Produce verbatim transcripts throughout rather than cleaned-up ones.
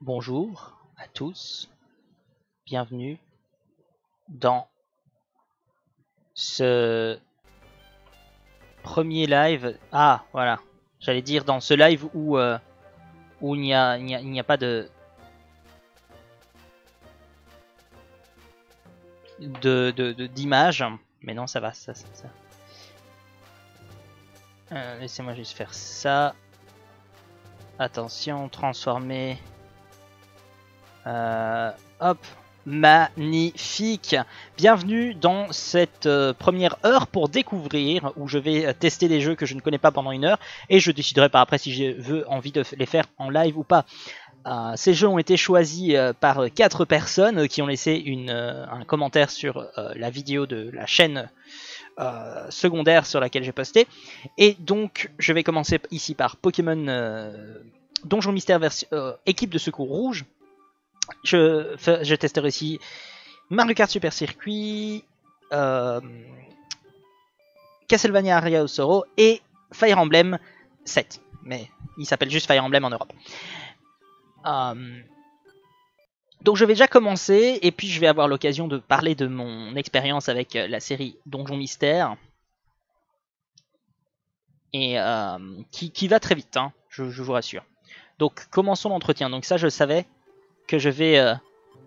Bonjour à tous, bienvenue dans ce premier live. Ah voilà, j'allais dire dans ce live où, euh, où il n'y a, il n'y a, il n'y a pas de, de, de, de- d'image, mais non ça va, ça, ça, ça. Euh, laissez-moi juste faire ça. Attention, transformer. Euh, hop, magnifique. Bienvenue dans cette euh, première heure pour découvrir, où je vais euh, tester des jeux que je ne connais pas pendant une heure, et je déciderai par après si j'ai veux envie de les faire en live ou pas. Euh, ces jeux ont été choisis euh, par quatre personnes qui ont laissé une, euh, un commentaire sur euh, la vidéo de la chaîne euh, secondaire sur laquelle j'ai posté. Et donc je vais commencer ici par Pokémon euh, Donjon Mystère version, euh, équipe de secours rouge. Je, je testerai aussi Mario Kart Super Circuit, euh, Castlevania Aria of Sorrow et Fire Emblem sept. Mais il s'appelle juste Fire Emblem en Europe. Euh, donc je vais déjà commencer et puis je vais avoir l'occasion de parler de mon expérience avec la série Donjon Mystère. Et euh, qui, qui va très vite, hein, je, je vous rassure. Donc commençons l'entretien. Donc ça je savais que je vais... Euh,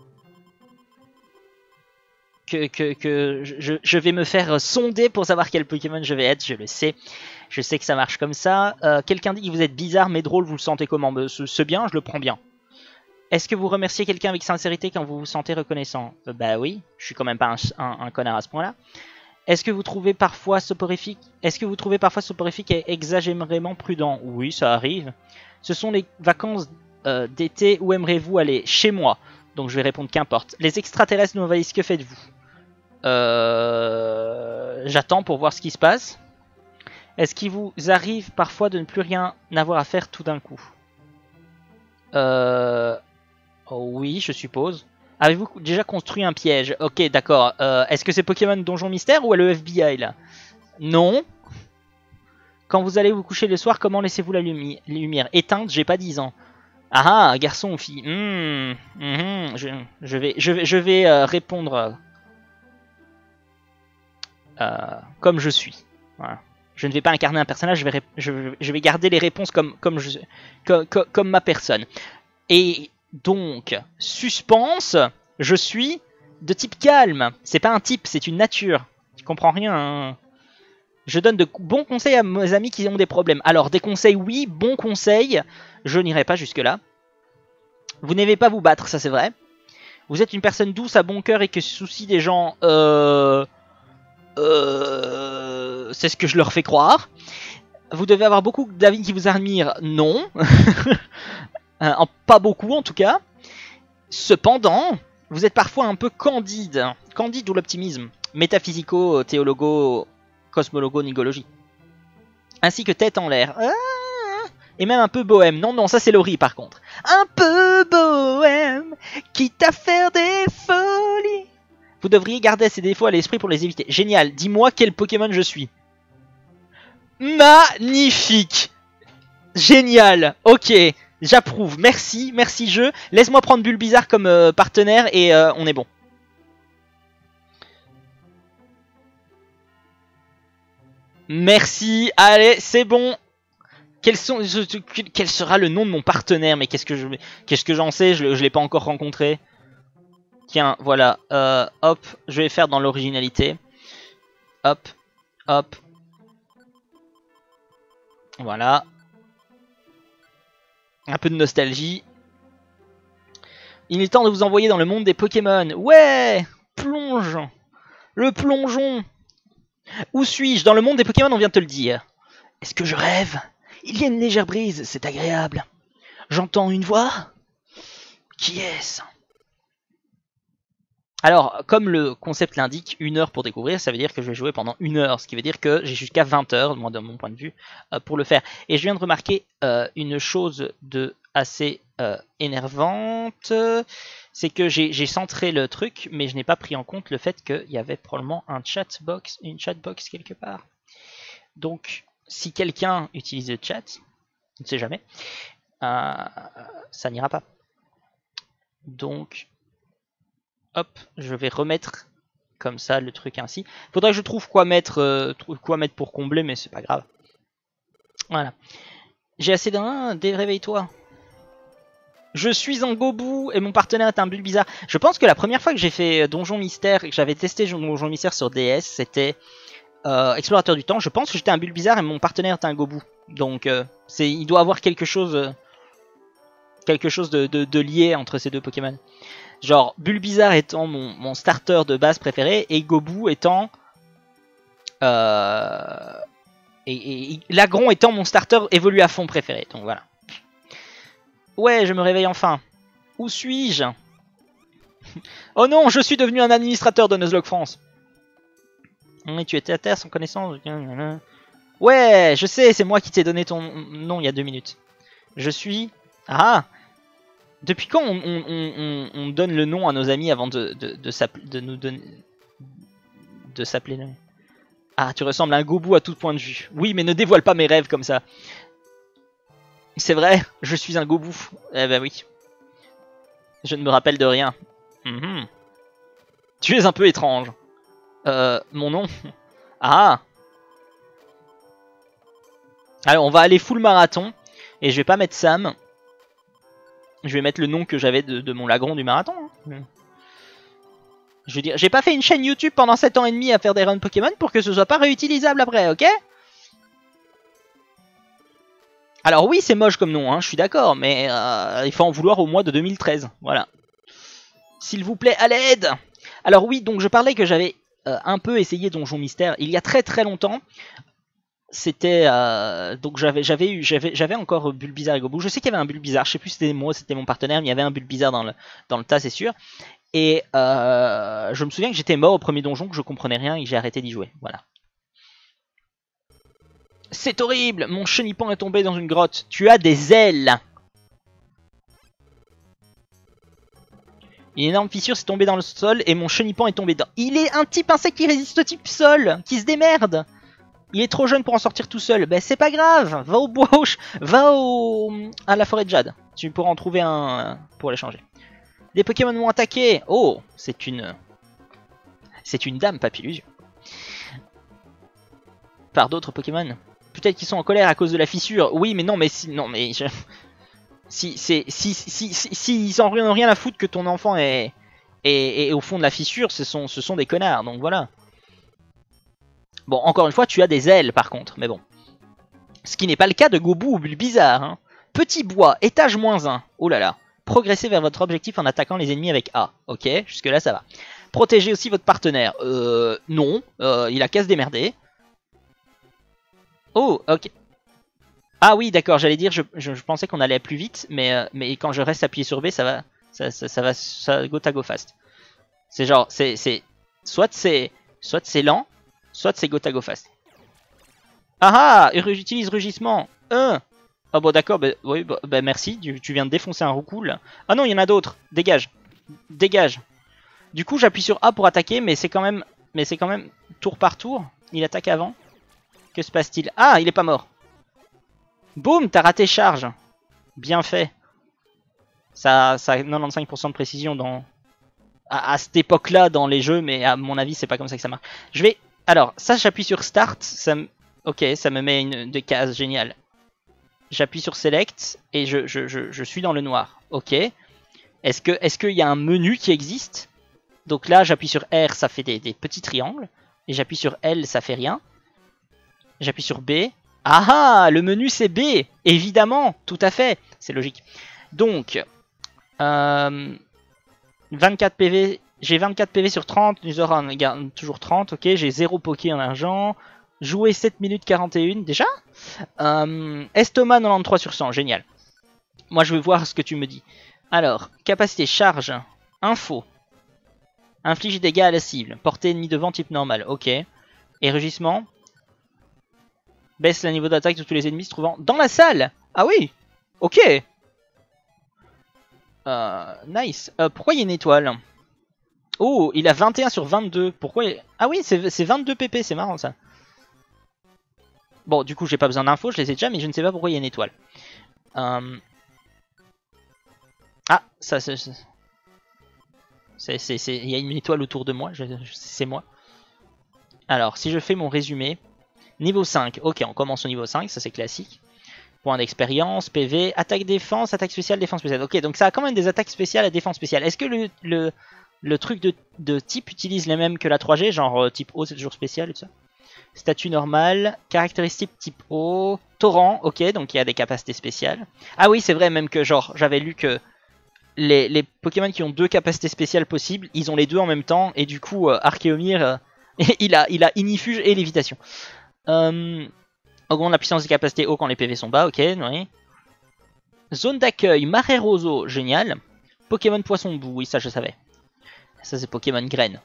Que, que, que je, je vais me faire sonder pour savoir quel Pokémon je vais être, je le sais. Je sais que ça marche comme ça. Euh, Quelqu'un dit que vous êtes bizarre mais drôle, vous le sentez comment? C'est bien, je le prends bien. Est-ce que vous remerciez quelqu'un avec sincérité quand vous vous sentez reconnaissant? euh, Bah oui, je suis quand même pas un, un, un connard à ce point-là. Est-ce que vous trouvez parfois soporifique Est-ce que vous trouvez parfois soporifique et exagérément prudent? Oui, ça arrive. Ce sont les vacances euh, d'été, où aimeriez-vous aller? Chez moi. Donc je vais répondre qu'importe. Les extraterrestres nous envahissent, que faites-vous? Euh, J'attends pour voir ce qui se passe. Est-ce qu'il vous arrive parfois de ne plus rien avoir à faire tout d'un coup? euh... oh, oui, je suppose. Avez-vous déjà construit un piège? Ok, d'accord. Euh, Est-ce que c'est Pokémon Donjon Mystère ou le F B I là? Non. Quand vous allez vous coucher le soir, comment laissez-vous la lumi lumière éteinte? J'ai pas dix ans. Ah ah, garçon ou fille? mmh, mmh, je, je vais, je vais, je vais euh, répondre... Euh, comme je suis. Voilà. Je ne vais pas incarner un personnage, je vais, je, je vais garder les réponses comme, comme, je, comme, comme ma personne. Et donc, suspense, je suis de type calme. C'est pas un type, c'est une nature. Tu comprends rien, hein. Je donne de bons conseils à mes amis qui ont des problèmes. Alors, des conseils, oui, bons conseils. Je n'irai pas jusque-là. Vous n'aimez pas vous battre, ça c'est vrai. Vous êtes une personne douce, à bon cœur et qui se soucie des gens... Euh... Euh, c'est ce que je leur fais croire. Vous devez avoir beaucoup d'amis qui vous admirent. Non. Pas beaucoup en tout cas. Cependant, vous êtes parfois un peu candide. Candide ou l'optimisme. Métaphysico, théologo, cosmologo, nigologie. Ainsi que tête en l'air. Ah, et même un peu bohème. Non, non, ça c'est Laurie par contre. Un peu bohème, quitte à faire des folies. Vous devriez garder ces défauts à l'esprit pour les éviter. Génial, dis-moi quel Pokémon je suis. Magnifique. Génial, ok, j'approuve. Merci, merci jeu. Laisse-moi prendre Bulbizarre comme euh, partenaire et euh, on est bon. Merci, allez, c'est bon. Quel, sont, quel sera le nom de mon partenaire? Mais qu'est-ce que je, qu'est-ce que j'en sais? Je ne l'ai pas encore rencontré. Tiens, voilà, euh, hop, je vais faire dans l'originalité. Hop, hop. Voilà. Un peu de nostalgie. Il est temps de vous envoyer dans le monde des Pokémon. Ouais, plonge. Le plongeon. Où suis-je? Dans le monde des Pokémon, on vient de te le dire. Est-ce que je rêve? Il y a une légère brise, c'est agréable. J'entends une voix. Qui est-ce? Alors, comme le concept l'indique, une heure pour découvrir, ça veut dire que je vais jouer pendant une heure, ce qui veut dire que j'ai jusqu'à vingt heures, moi de mon point de vue, euh, pour le faire. Et je viens de remarquer euh, une chose de assez euh, énervante, c'est que j'ai centré le truc, mais je n'ai pas pris en compte le fait qu'il y avait probablement un chatbox, une chatbox quelque part. Donc, si quelqu'un utilise le chat, on ne sait jamais, euh, ça n'ira pas. Donc, hop, je vais remettre comme ça le truc ainsi. Faudrait que je trouve quoi mettre, euh, quoi mettre pour combler, mais c'est pas grave. Voilà. J'ai assez d'un, réveille-toi. Je suis un Gobu et mon partenaire est un Bulbizarre. Je pense que la première fois que j'ai fait Donjon Mystère et que j'avais testé Donjon Mystère sur D S, c'était euh, Explorateur du Temps. Je pense que j'étais un Bulbizarre et mon partenaire était un Gobu. Donc, euh, c'est, il doit avoir quelque chose, euh, quelque chose de, de, de lié entre ces deux Pokémon. Genre, Bulbizarre étant mon, mon starter de base préféré et Gobu étant... Euh, et, et Lagron étant mon starter évolué à fond préféré. Donc voilà. Ouais, je me réveille enfin. Où suis-je? Oh non, je suis devenu un administrateur de Nuzlocke France. Oui, tu étais à terre sans connaissance. Ouais, je sais, c'est moi qui t'ai donné ton nom il y a deux minutes. Je suis... Ah! Depuis quand on, on, on, on donne le nom à nos amis avant de, de, de, de nous donner... De s'appeler... Ah, tu ressembles à un Gobu à tout point de vue. Oui, mais ne dévoile pas mes rêves comme ça. C'est vrai, je suis un Gobu. Eh ben oui. Je ne me rappelle de rien. Mm-hmm. Tu es un peu étrange. Euh, mon nom. Ah. Alors, on va aller full marathon. Et je vais pas mettre Sam. Je vais mettre le nom que j'avais de, de mon Lagron du marathon. Hein. Je veux dire, j'ai pas fait une chaîne YouTube pendant sept ans et demi à faire des runs Pokémon pour que ce soit pas réutilisable après, ok? Alors oui, c'est moche comme nom, hein, je suis d'accord, mais euh, il faut en vouloir au mois de deux mille treize, voilà. S'il vous plaît, à l'aide! Alors oui, donc je parlais que j'avais euh, un peu essayé Donjon Mystère il y a très très longtemps. C'était euh, donc j'avais j'avais eu j'avais j'avais encore Bulbizarre et Gobu. Je sais qu'il y avait un Bulbizarre, je sais plus si c'était moi, c'était mon partenaire, mais il y avait un Bulbizarre dans le dans le tas, c'est sûr. Et euh, je me souviens que j'étais mort au premier donjon, que je comprenais rien et que j'ai arrêté d'y jouer. Voilà. C'est horrible! Mon chenipan est tombé dans une grotte. Tu as des ailes! Une énorme fissure s'est tombée dans le sol et mon chenipan est tombé dedans. Il est un type insecte qui résiste au type sol, qui se démerde. Il est trop jeune pour en sortir tout seul. Ben c'est pas grave. Va au bois, au... va au à la forêt de jade. Tu pourras en trouver un pour l'échanger. Des Pokémon m'ont attaqué. Oh, c'est une, c'est une dame Papillusion. Par d'autres Pokémon. Peut-être qu'ils sont en colère à cause de la fissure. Oui, mais non, mais si, non, mais je... si, c'est, si, si, si, si, ils en ont rien à foutre que ton enfant est, est, est au fond de la fissure, ce sont, ce sont des connards. Donc voilà. Bon, encore une fois, tu as des ailes par contre, mais bon. Ce qui n'est pas le cas de Gobu ou Bulbizarre. Hein. Petit bois, étage moins un. Oh là là. Progressez vers votre objectif en attaquant les ennemis avec A. Ok, jusque là ça va. Protégez aussi votre partenaire. Euh, non, euh, il a qu'à se démerder. Oh, ok. Ah oui, d'accord, j'allais dire, je, je, je pensais qu'on allait plus vite, mais, euh, mais quand je reste appuyé sur B, ça va, ça, ça, ça va, ça go ta go fast. C'est genre, c'est, c'est, soit c'est, soit c'est lent, soit c'est go ta go fast. Ah ah, j'utilise rugissement. Un. Ah bon d'accord, bah, oui, bah, bah, merci, tu, tu viens de défoncer un roucoule. Ah non, il y en a d'autres, dégage, dégage. Du coup j'appuie sur A pour attaquer, mais c'est quand même, mais c'est quand même tour par tour, il attaque avant. Que se passe-t-il? Ah, il est pas mort. Boum, t'as raté charge. Bien fait. Ça, ça a quatre-vingt-quinze pour cent de précision dans, à, à cette époque-là dans les jeux, mais à mon avis c'est pas comme ça que ça marche. Je vais, alors ça j'appuie sur Start, ça me... ok, ça me met une des cases, génial. J'appuie sur Select et je, je, je, je suis dans le noir. Ok. Est-ce que, est-ce qu'il y a un menu qui existe? Donc là, j'appuie sur R, ça fait des, des petits triangles. Et j'appuie sur L, ça fait rien. J'appuie sur B. Ah ah, le menu c'est B. Évidemment, tout à fait. C'est logique. Donc, euh, vingt-quatre P V. J'ai vingt-quatre P V sur trente. Nuzora garde toujours trente. Ok, j'ai zéro Poké en argent. Jouer sept minutes quarante et un déjà. Euh, Estomac quatre-vingt-treize sur cent, génial. Moi je vais voir ce que tu me dis. Alors, capacité, charge, info. Inflige dégâts à la cible. Portée ennemi devant type normal, ok. Et rugissement. Baisse le niveau d'attaque de tous les ennemis se trouvant dans la salle. Ah oui, ok. Euh, nice. Euh, pourquoi il y a une étoile? Oh, il a vingt et un sur vingt-deux. Pourquoi il... Ah oui, c'est vingt-deux P P, c'est marrant ça. Bon, du coup, j'ai pas besoin d'infos, je les ai déjà, mais je ne sais pas pourquoi il y a une étoile. Euh... Ah, ça c'est... Il y a une étoile autour de moi, c'est moi. Alors, si je fais mon résumé, niveau cinq, ok, on commence au niveau cinq, ça c'est classique. Point d'expérience, P V, attaque défense, attaque spéciale, défense spéciale. Ok, donc ça a quand même des attaques spéciales et défense spéciale. Est-ce que le, le, le truc de, de type utilise les mêmes que la trois G, genre euh, type O c'est toujours spécial et tout ça? Statut normal, caractéristique type O, torrent, ok, donc il y a des capacités spéciales. Ah oui, c'est vrai même que genre, j'avais lu que les, les Pokémon qui ont deux capacités spéciales possibles, ils ont les deux en même temps, et du coup, euh, Archéomir, euh, il, a, il a Inifuge et Lévitation. Euh, augmente la puissance des capacités eau quand les P V sont bas, ok, oui. Zone d'accueil, Marais Roseau, génial. Pokémon Poisson Boue, oui, ça je savais. Ça c'est Pokémon Graine.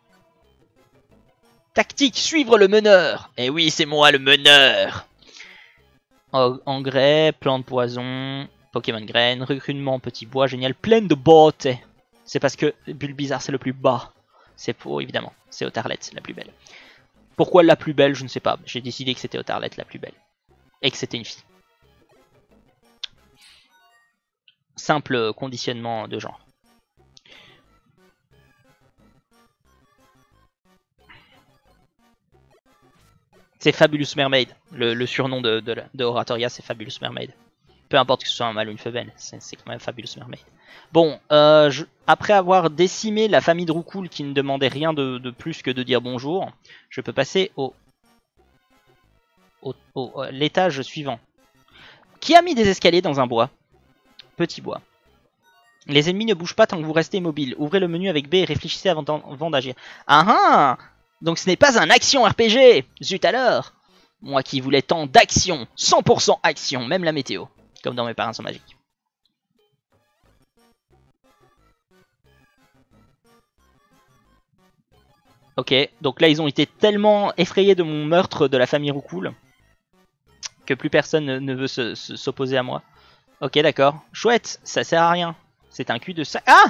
Tactique, suivre le meneur. Eh oui, c'est moi le meneur. Engrais, plante poison, Pokémon Graine, recrutement petit bois, génial. Pleine de bottes. C'est parce que Bulbizarre c'est le plus bas. C'est faux évidemment, c'est Otarlette la plus belle. Pourquoi la plus belle, je ne sais pas. J'ai décidé que c'était Otarlette la plus belle. Et que c'était une fille. Simple conditionnement de genre. C'est Fabulous Mermaid. Le, le surnom de, de, de Oratoria, c'est Fabulous Mermaid. Peu importe que ce soit un mâle ou une femelle, c'est quand même Fabulous Mermaid. Bon, euh, je, après avoir décimé la famille de Roucoule qui ne demandait rien de, de plus que de dire bonjour, je peux passer au, au, au l'étage suivant. Qui a mis des escaliers dans un bois? Petit bois. Les ennemis ne bougent pas tant que vous restez immobile. Ouvrez le menu avec B et réfléchissez avant, avant d'agir. Ah ah! Donc ce n'est pas un action R P G! Zut alors! Moi qui voulais tant d'action, cent pour cent action, même la météo. Comme dans Mes parents sont magiques. Ok, donc là ils ont été tellement effrayés de mon meurtre de la famille Roucoule que plus personne ne veut s'opposer à moi. Ok, d'accord. Chouette, ça sert à rien. C'est un cul de sac. Ah!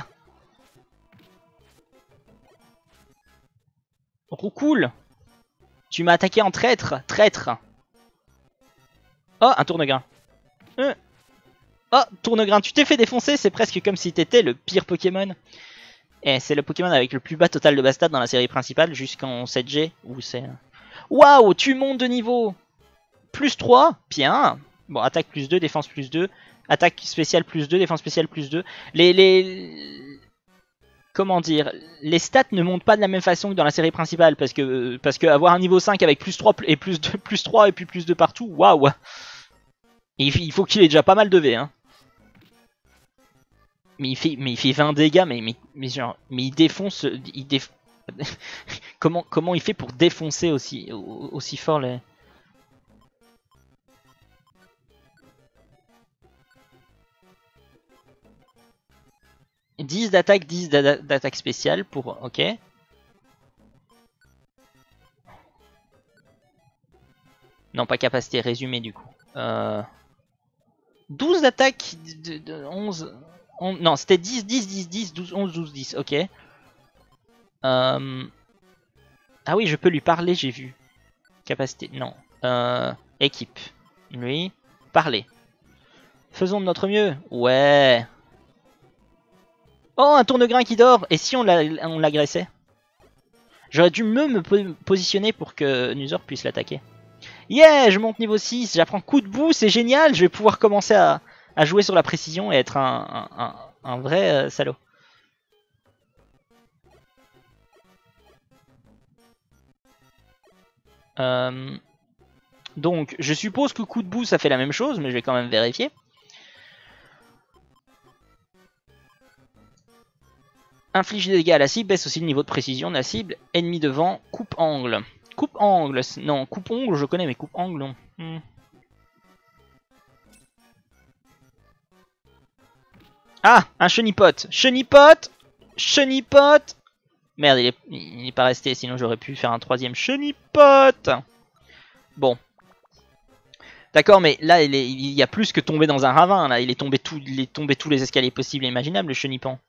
Roucoule! Tu m'as attaqué en traître, traître. Oh, un tournegrain. Euh. Oh, tournegrain, tu t'es fait défoncer, c'est presque comme si t'étais le pire Pokémon. Et c'est le Pokémon avec le plus bas total de Bastard dans la série principale jusqu'en sept G. Où c'est... Waouh, tu montes de niveau. Plus trois, bien. Bon, attaque plus deux, défense plus deux. Attaque spéciale plus deux, défense spéciale plus deux. Les... les... Comment dire, les stats ne montent pas de la même façon que dans la série principale, parce que parce que avoir un niveau cinq avec plus trois et plus deux, plus trois et puis plus deux partout, waouh. Il faut qu'il ait déjà pas mal de V, hein. Mais il fait mais il fait vingt dégâts, mais mais mais genre mais il défonce, il déf... comment comment il fait pour défoncer aussi aussi fort les... dix d'attaque, dix d'attaque spéciale pour... Ok. Non, pas capacité, résumé du coup. Euh... douze d'attaque, de, de, onze... On... Non, c'était dix, dix, dix, dix, douze, onze, douze, dix, ok. Euh... Ah oui, je peux lui parler, j'ai vu. Capacité, non. Euh... Équipe. Lui, parler. Faisons de notre mieux. Ouais. Oh, un tournegrain qui dort. Et si on l'agressait? J'aurais dû me, me positionner pour que Nuzor puisse l'attaquer. Yeah, je monte niveau six. J'apprends coup de boue, c'est génial. Je vais pouvoir commencer à, à jouer sur la précision et être un, un, un, un vrai euh, salaud. Euh, donc, je suppose que coup de boue, ça fait la même chose, mais je vais quand même vérifier. Inflige des dégâts à la cible, baisse aussi le niveau de précision de la cible. Ennemi devant, coupe-angle. Coupe-angle, non, coupe-ongle je connais, mais coupe-angle non. Hmm. Ah, un chenipote. Chenipote Chenipote Merde, il est, il est pas resté, sinon j'aurais pu faire un troisième chenipote. Bon. D'accord, mais là, il, est, il y a plus que tomber dans un ravin. Là, il est tombé, tout, il est tombé tous les escaliers possibles et imaginables, le chenipan.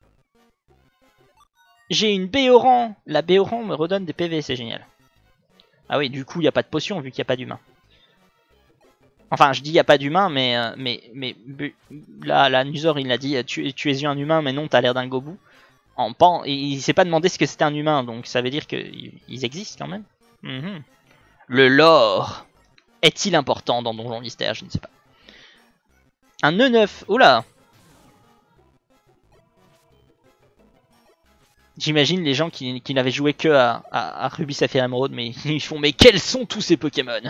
J'ai une Béoran. La Béoran me redonne des P V, c'est génial. Ah oui, du coup, il n'y a pas de potion vu qu'il n'y a pas d'humain. Enfin, je dis il n'y a pas d'humain, mais, euh, mais, mais là, là, Nuzor, il a dit tu, tu es un humain, mais non, t'as l'air d'un gobou. En pan, il s'est pas demandé ce que c'était un humain, donc ça veut dire qu'ils existent quand même. Mm-hmm. Le lore est-il important dans Donjon Mystère? Je ne sais pas. Un nœud neuf, oula. J'imagine les gens qui, qui n'avaient joué que à, à, à Ruby Sapphire Emerald, mais ils font mais quels sont tous ces Pokémon?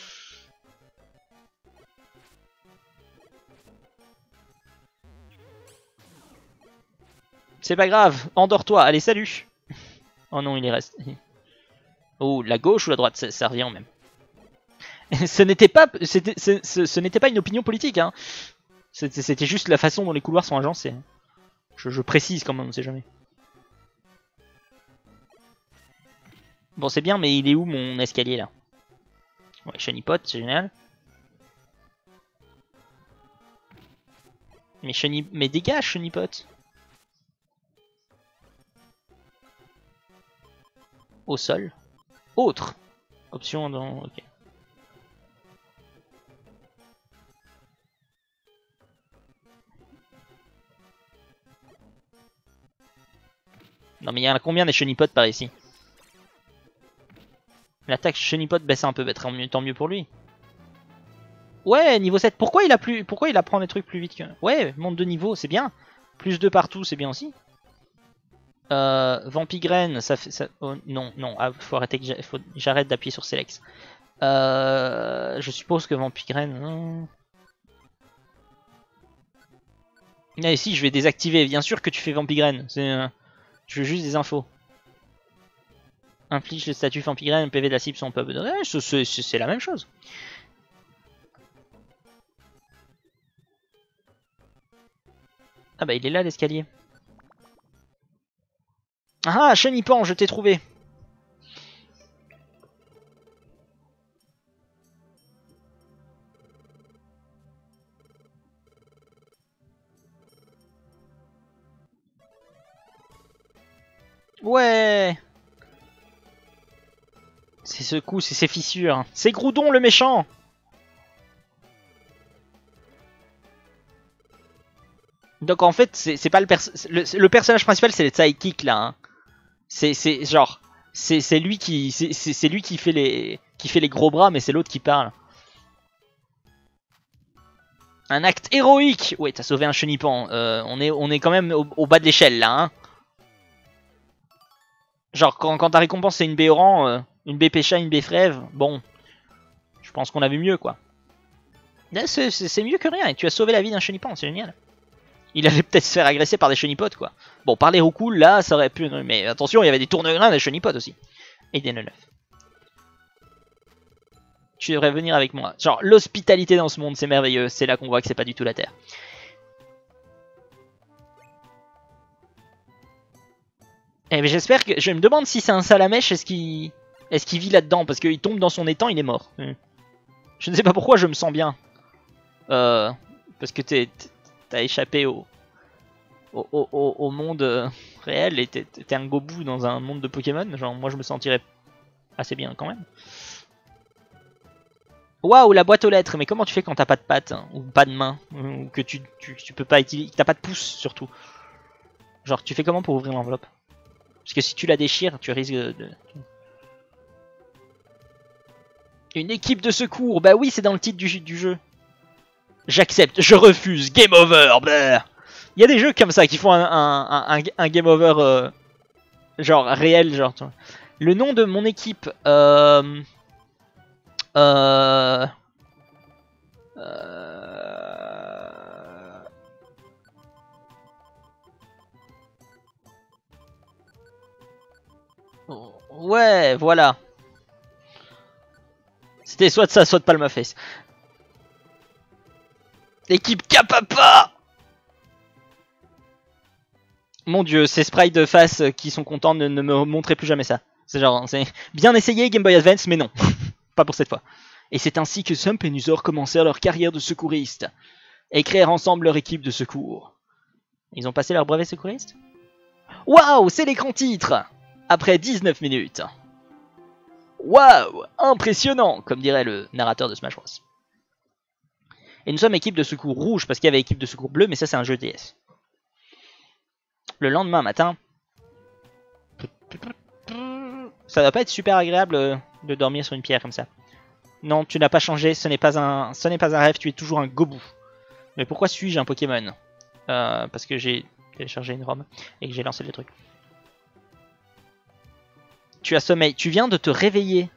C'est pas grave, endors-toi, allez salut. Oh non, il est resté. Oh, la gauche ou la droite, ça, ça revient même. ce n'était pas, c'était, ce, ce, ce n'était pas une opinion politique, hein. C'était juste la façon dont les couloirs sont agencés. Je, je précise quand même, on ne sait jamais. Bon, c'est bien, mais il est où mon escalier là? Ouais, Shiny Pot, c'est génial. Mais Shiny, mais dégage Shiny Pot. Au sol. Autre. Option dans. Ok. Non mais il y en a combien des Shiny Pot par ici? L'attaque Shiny Pot baisse un peu, bah, tant mieux, tant mieux pour lui. Ouais, niveau sept. Pourquoi il a plus, pourquoi il apprend des trucs plus vite que... Ouais, monte de niveau, c'est bien. Plus de partout, c'est bien aussi. Euh, Vampigraine, ça fait... Ça... Oh, non, non, ah, faut arrêter que j'arrête d'appuyer sur Select. Euh, je suppose que Vampigraine... Non. Ah, si, je vais désactiver. Bien sûr que tu fais Vampigraine. Euh... Je veux juste des infos. Inflige le statut Vampigraine, P V de la cible sont pas... Ouais, c'est la même chose. Ah bah il est là l'escalier. Ah, Chenipan, je t'ai trouvé. Ouais. C'est ce coup, c'est ces fissures. C'est Groudon le méchant. Donc en fait, c'est pas le, perso le, le personnage principal, c'est le sidekick là. Hein. C'est genre, c'est lui qui, c'est lui qui fait les, qui fait les gros bras, mais c'est l'autre qui parle. Un acte héroïque. Ouais, t'as sauvé un Chenipan. Euh, on est, on est quand même au, au bas de l'échelle là. Hein. Genre quand, quand ta récompense c'est une Béoran, euh, une Bépécha, une Béfrève, bon, je pense qu'on a vu mieux quoi. C'est mieux que rien. Et tu as sauvé la vie d'un Chenipan, c'est génial. Il allait peut-être se faire agresser par des chenipotes quoi. Bon, par les roucouls, là, ça aurait pu... Mais attention, il y avait des tournegrins des chenipotes aussi. Et des neuf. Tu devrais venir avec moi. Genre, l'hospitalité dans ce monde, c'est merveilleux. C'est là qu'on voit que c'est pas du tout la Terre. Eh mais j'espère que... Je me demande si c'est un Salamèche, est-ce qu'il... Est-ce qu'il vit là-dedans? Parce qu'il tombe dans son étang, il est mort. Je ne sais pas pourquoi je me sens bien. Euh... Parce que t'es... T'as échappé au, au, au, au monde euh, réel et t'es un gobou dans un monde de Pokémon. Genre, moi je me sentirais assez bien quand même. Waouh, la boîte aux lettres. Mais comment tu fais quand t'as pas de pattes hein, ou pas de main ou que tu, tu, tu peux pas utiliser, t'as pas de pouce surtout. Genre, tu fais comment pour ouvrir l'enveloppe? Parce que si tu la déchires, tu risques de. Une équipe de secours. Bah oui, c'est dans le titre du, du jeu. J'accepte, je refuse, game over. Bah. Il y a des jeux comme ça qui font un, un, un, un game over euh, genre réel, genre. Le nom de mon équipe, euh, euh, euh, ouais, voilà. C'était soit de ça, soit de Palmaface. L'équipe Kapapa. Mon dieu, ces sprites de face qui sont contents de ne me montrer plus jamais ça. C'est genre, c'est bien essayé Game Boy Advance, mais non. Pas pour cette fois. Et c'est ainsi que Sump et Nuzor commencèrent leur carrière de secouristes. Et créèrent ensemble leur équipe de secours. Ils ont passé leur brevet secouriste? Waouh, c'est l'écran titre. Après dix-neuf minutes. Waouh, impressionnant, comme dirait le narrateur de Smash Bros. Et nous sommes équipe de secours rouge parce qu'il y avait équipe de secours bleu, mais ça c'est un jeu D S. Le lendemain matin, Ça doit pas être super agréable euh, de dormir sur une pierre comme ça. Non, tu n'as pas changé, ce n'est pas un, ce n'est pas un rêve, tu es toujours un Gobu. Mais pourquoi suis-je un Pokémon? euh, Parce que j'ai téléchargé une ROM et que j'ai lancé le truc. Tu as sommeil, tu viens de te réveiller.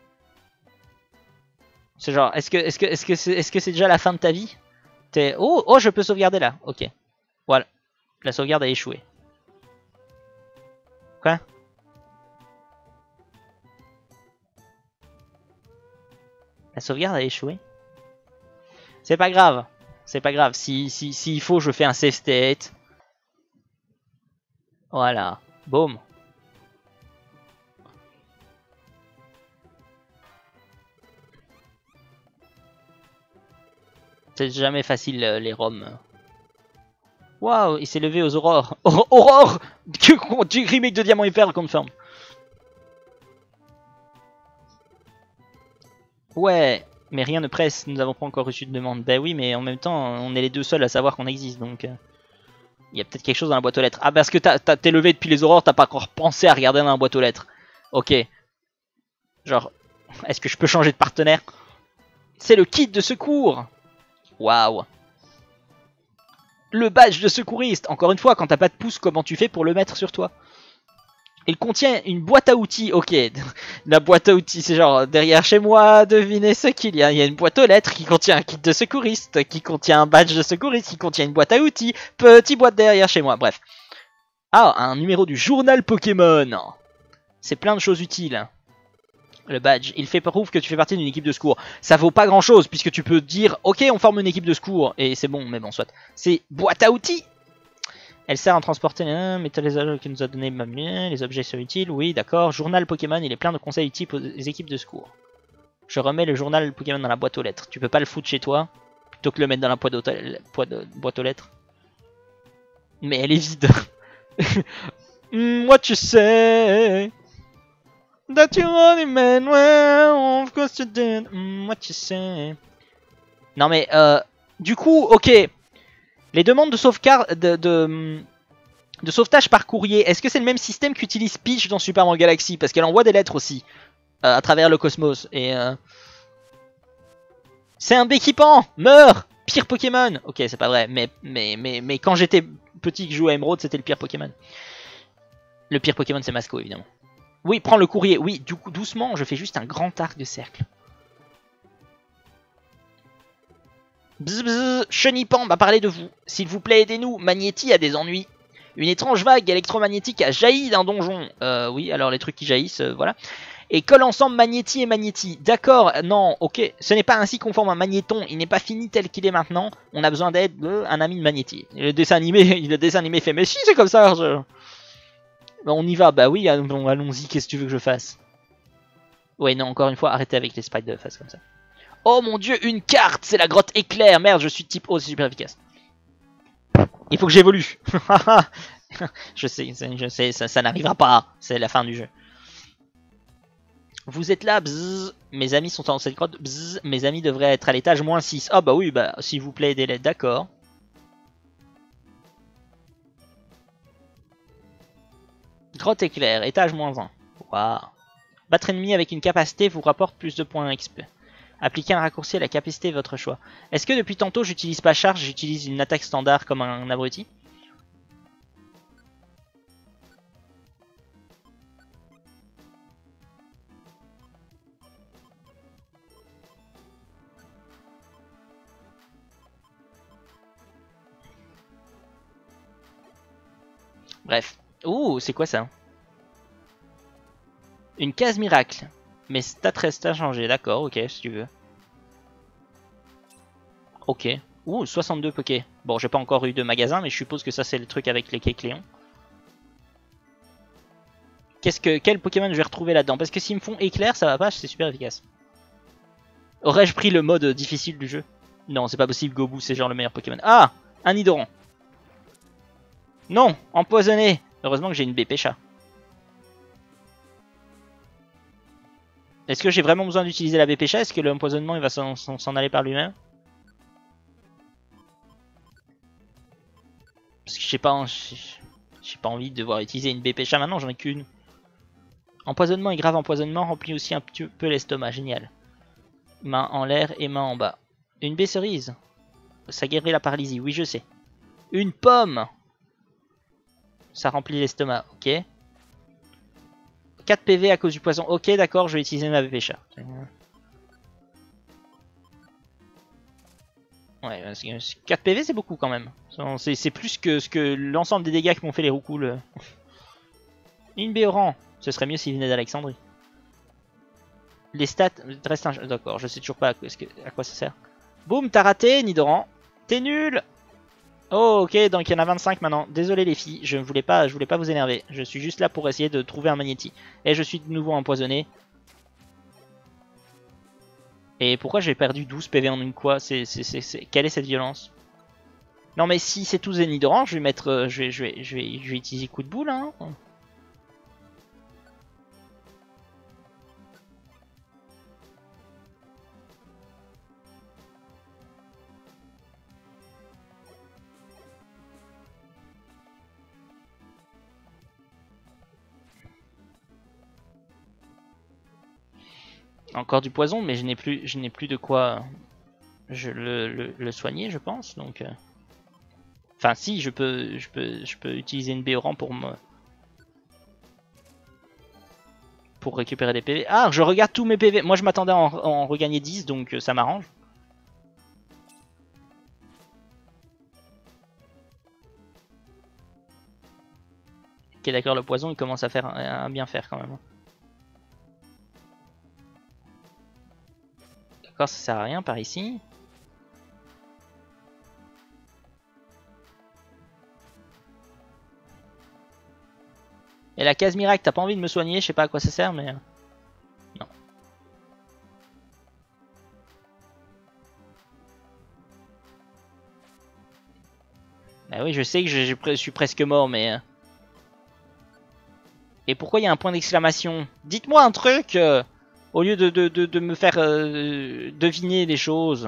C'est genre, est-ce que est-ce que est-ce que c'est est-ce que c'est déjà la fin de ta vie? T'es oh oh je peux sauvegarder là, ok. Voilà, la sauvegarde a échoué. Quoi? La sauvegarde a échoué? C'est pas grave, c'est pas grave. Si si s'il faut, je fais un save state. Voilà, boum. C'est jamais facile euh, les roms. Waouh, il s'est levé aux aurores. Aur Aurore du remake de Diamant et Perle confirme. Ouais, mais rien ne presse, nous n'avons pas encore reçu de demande. Ben oui, mais en même temps, on est les deux seuls à savoir qu'on existe, donc... Euh, il y a peut-être quelque chose dans la boîte aux lettres. Ah, parce que t'es levé depuis les aurores, t'as pas encore pensé à regarder dans la boîte aux lettres. Ok. Genre, est-ce que je peux changer de partenaire? C'est le kit de secours. Waouh. Le badge de secouriste. Encore une fois, quand t'as pas de pouce, comment tu fais pour le mettre sur toi? Il contient une boîte à outils. Ok, la boîte à outils, c'est genre derrière chez moi, devinez ce qu'il y a. Il y a une boîte aux lettres qui contient un kit de secouriste, qui contient un badge de secouriste, qui contient une boîte à outils, petite boîte derrière chez moi, bref. Ah, un numéro du journal Pokémon. C'est plein de choses utiles. Le badge, il fait preuve que tu fais partie d'une équipe de secours. Ça vaut pas grand chose, puisque tu peux dire, ok, on forme une équipe de secours, et c'est bon, mais bon, soit. C'est boîte à outils. Elle sert à transporter les méthodes que nous a donné Mamie. Les objets sont utiles, oui, d'accord. Journal Pokémon, il est plein de conseils utiles aux équipes de secours. Je remets le journal Pokémon dans la boîte aux lettres. Tu peux pas le foutre chez toi, plutôt que le mettre dans la boîte aux lettres. Mais elle est vide. mm, what you say? That you only meant well, of course you did. Mm, what you say? Non mais, euh, du coup, ok. Les demandes de sauvegarde, de, de, de sauvetage par courrier, est-ce que c'est le même système qu'utilise Peach dans Super Mario Galaxy? Parce qu'elle envoie des lettres aussi, euh, à travers le cosmos. Et euh... c'est un Béquipant. Meurs. Pire Pokémon. Ok, c'est pas vrai, mais, mais, mais, mais quand j'étais petit que je jouais à Emerald, c'était le pire Pokémon. Le pire Pokémon, c'est Masco, évidemment. Oui, prends le courrier. Oui, du coup, doucement, je fais juste un grand arc de cercle. Bzz bzz, Chenipan m'a parlé de vous. S'il vous plaît, aidez-nous. Magnéti a des ennuis. Une étrange vague électromagnétique a jailli d'un donjon. Euh, oui, alors les trucs qui jaillissent, euh, voilà. Et colle ensemble Magnéti et Magnéti. D'accord, non, ok. Ce n'est pas ainsi qu'on forme un Magnéton. Il n'est pas fini tel qu'il est maintenant. On a besoin d'aide, euh, un ami de Magnéti. Le dessin animé, le dessin animé fait, mais si, c'est comme ça. Je... Bah, on y va, bah oui, allons-y, qu'est-ce que tu veux que je fasse? Ouais, non, encore une fois, arrêtez avec les sprites de face comme ça. Oh mon dieu, une carte, c'est la grotte éclair. Merde, je suis type O, c'est super efficace. Il faut que j'évolue. Je sais, je sais, ça, ça n'arrivera pas. C'est la fin du jeu. Vous êtes là, bzzz. Mes amis sont dans cette grotte, bzzz. Mes amis devraient être à l'étage moins six. Ah bah oui, bah s'il vous plaît, aidez-les, d'accord. Grotte éclair, étage moins un. Waouh. Battre ennemi avec une capacité vous rapporte plus de points X P. Appliquez un raccourci à la capacité de votre choix. Est-ce que depuis tantôt j'utilise pas charge, j'utilise une attaque standard comme un abruti? Bref. Ouh, c'est quoi ça? Une case miracle. Mais stat reste à changer, d'accord, ok, si tu veux. Ok. Ouh, soixante-deux Poké. Bon, j'ai pas encore eu de magasin, mais je suppose que ça c'est le truc avec les Kecléons. Qu'est-ce que, quel Pokémon je vais retrouver là-dedans? Parce que s'ils me font éclair, ça va pas, c'est super efficace. Aurais-je pris le mode difficile du jeu? Non, c'est pas possible, Gobu, c'est genre le meilleur Pokémon. Ah, un Nidoran. Non, empoisonné. Heureusement que j'ai une B P chat. Est-ce que j'ai vraiment besoin d'utiliser la B P chat? Est-ce que l'empoisonnement il va s'en aller par lui-même? Parce que j'ai pas, j'ai pas envie de devoir utiliser une B P chat maintenant, j'en ai qu'une. Empoisonnement et grave empoisonnement remplit aussi un petit peu l'estomac, génial. Main en l'air et main en bas. Une baie cerise. Ça guérit la paralysie, oui je sais. Une pomme. Ça remplit l'estomac, ok. quatre P V à cause du poison, ok d'accord, je vais utiliser ma pêcha. Ouais, quatre P V c'est beaucoup quand même. C'est plus que ce que l'ensemble des dégâts que m'ont fait les roucoules. Une Béoran, ce serait mieux s'il venait d'Alexandrie. Les stats restent un... D'accord, je sais toujours pas à quoi, à quoi ça sert. Boum, t'as raté, Nidoran. T'es nul. Oh, ok, donc il y en a vingt-cinq maintenant. Désolé les filles, je voulais pas, je voulais pas vous énerver. Je suis juste là pour essayer de trouver un magnéti. Et je suis de nouveau empoisonné. Et pourquoi j'ai perdu douze P V en une quoi? C'est, c'est, c'est, c'est... Quelle est cette violence? Non mais si c'est tous des Nidoran, je vais mettre, euh, je vais, je vais, je vais, je vais utiliser coup de boule, hein. Encore du poison, mais je n'ai plus, je n'ai plus de quoi je le, le, le soigner, je pense. Donc, euh... enfin, si, je peux, je peux, je peux utiliser une Béoran pour me, pour récupérer des P V. Ah, je regarde tous mes P V. Moi, je m'attendais à en, en regagner dix, donc euh, ça m'arrange. Ok, d'accord, le poison, il commence à faire à bien faire quand même. D'accord, ça sert à rien par ici. Et la case miracle, t'as pas envie de me soigner, je sais pas à quoi ça sert, mais... Non. Bah oui, je sais que je, je suis presque mort, mais... Et pourquoi il y a un point d'exclamation? Dites-moi un truc euh, au lieu de, de, de, de me faire euh, deviner des choses.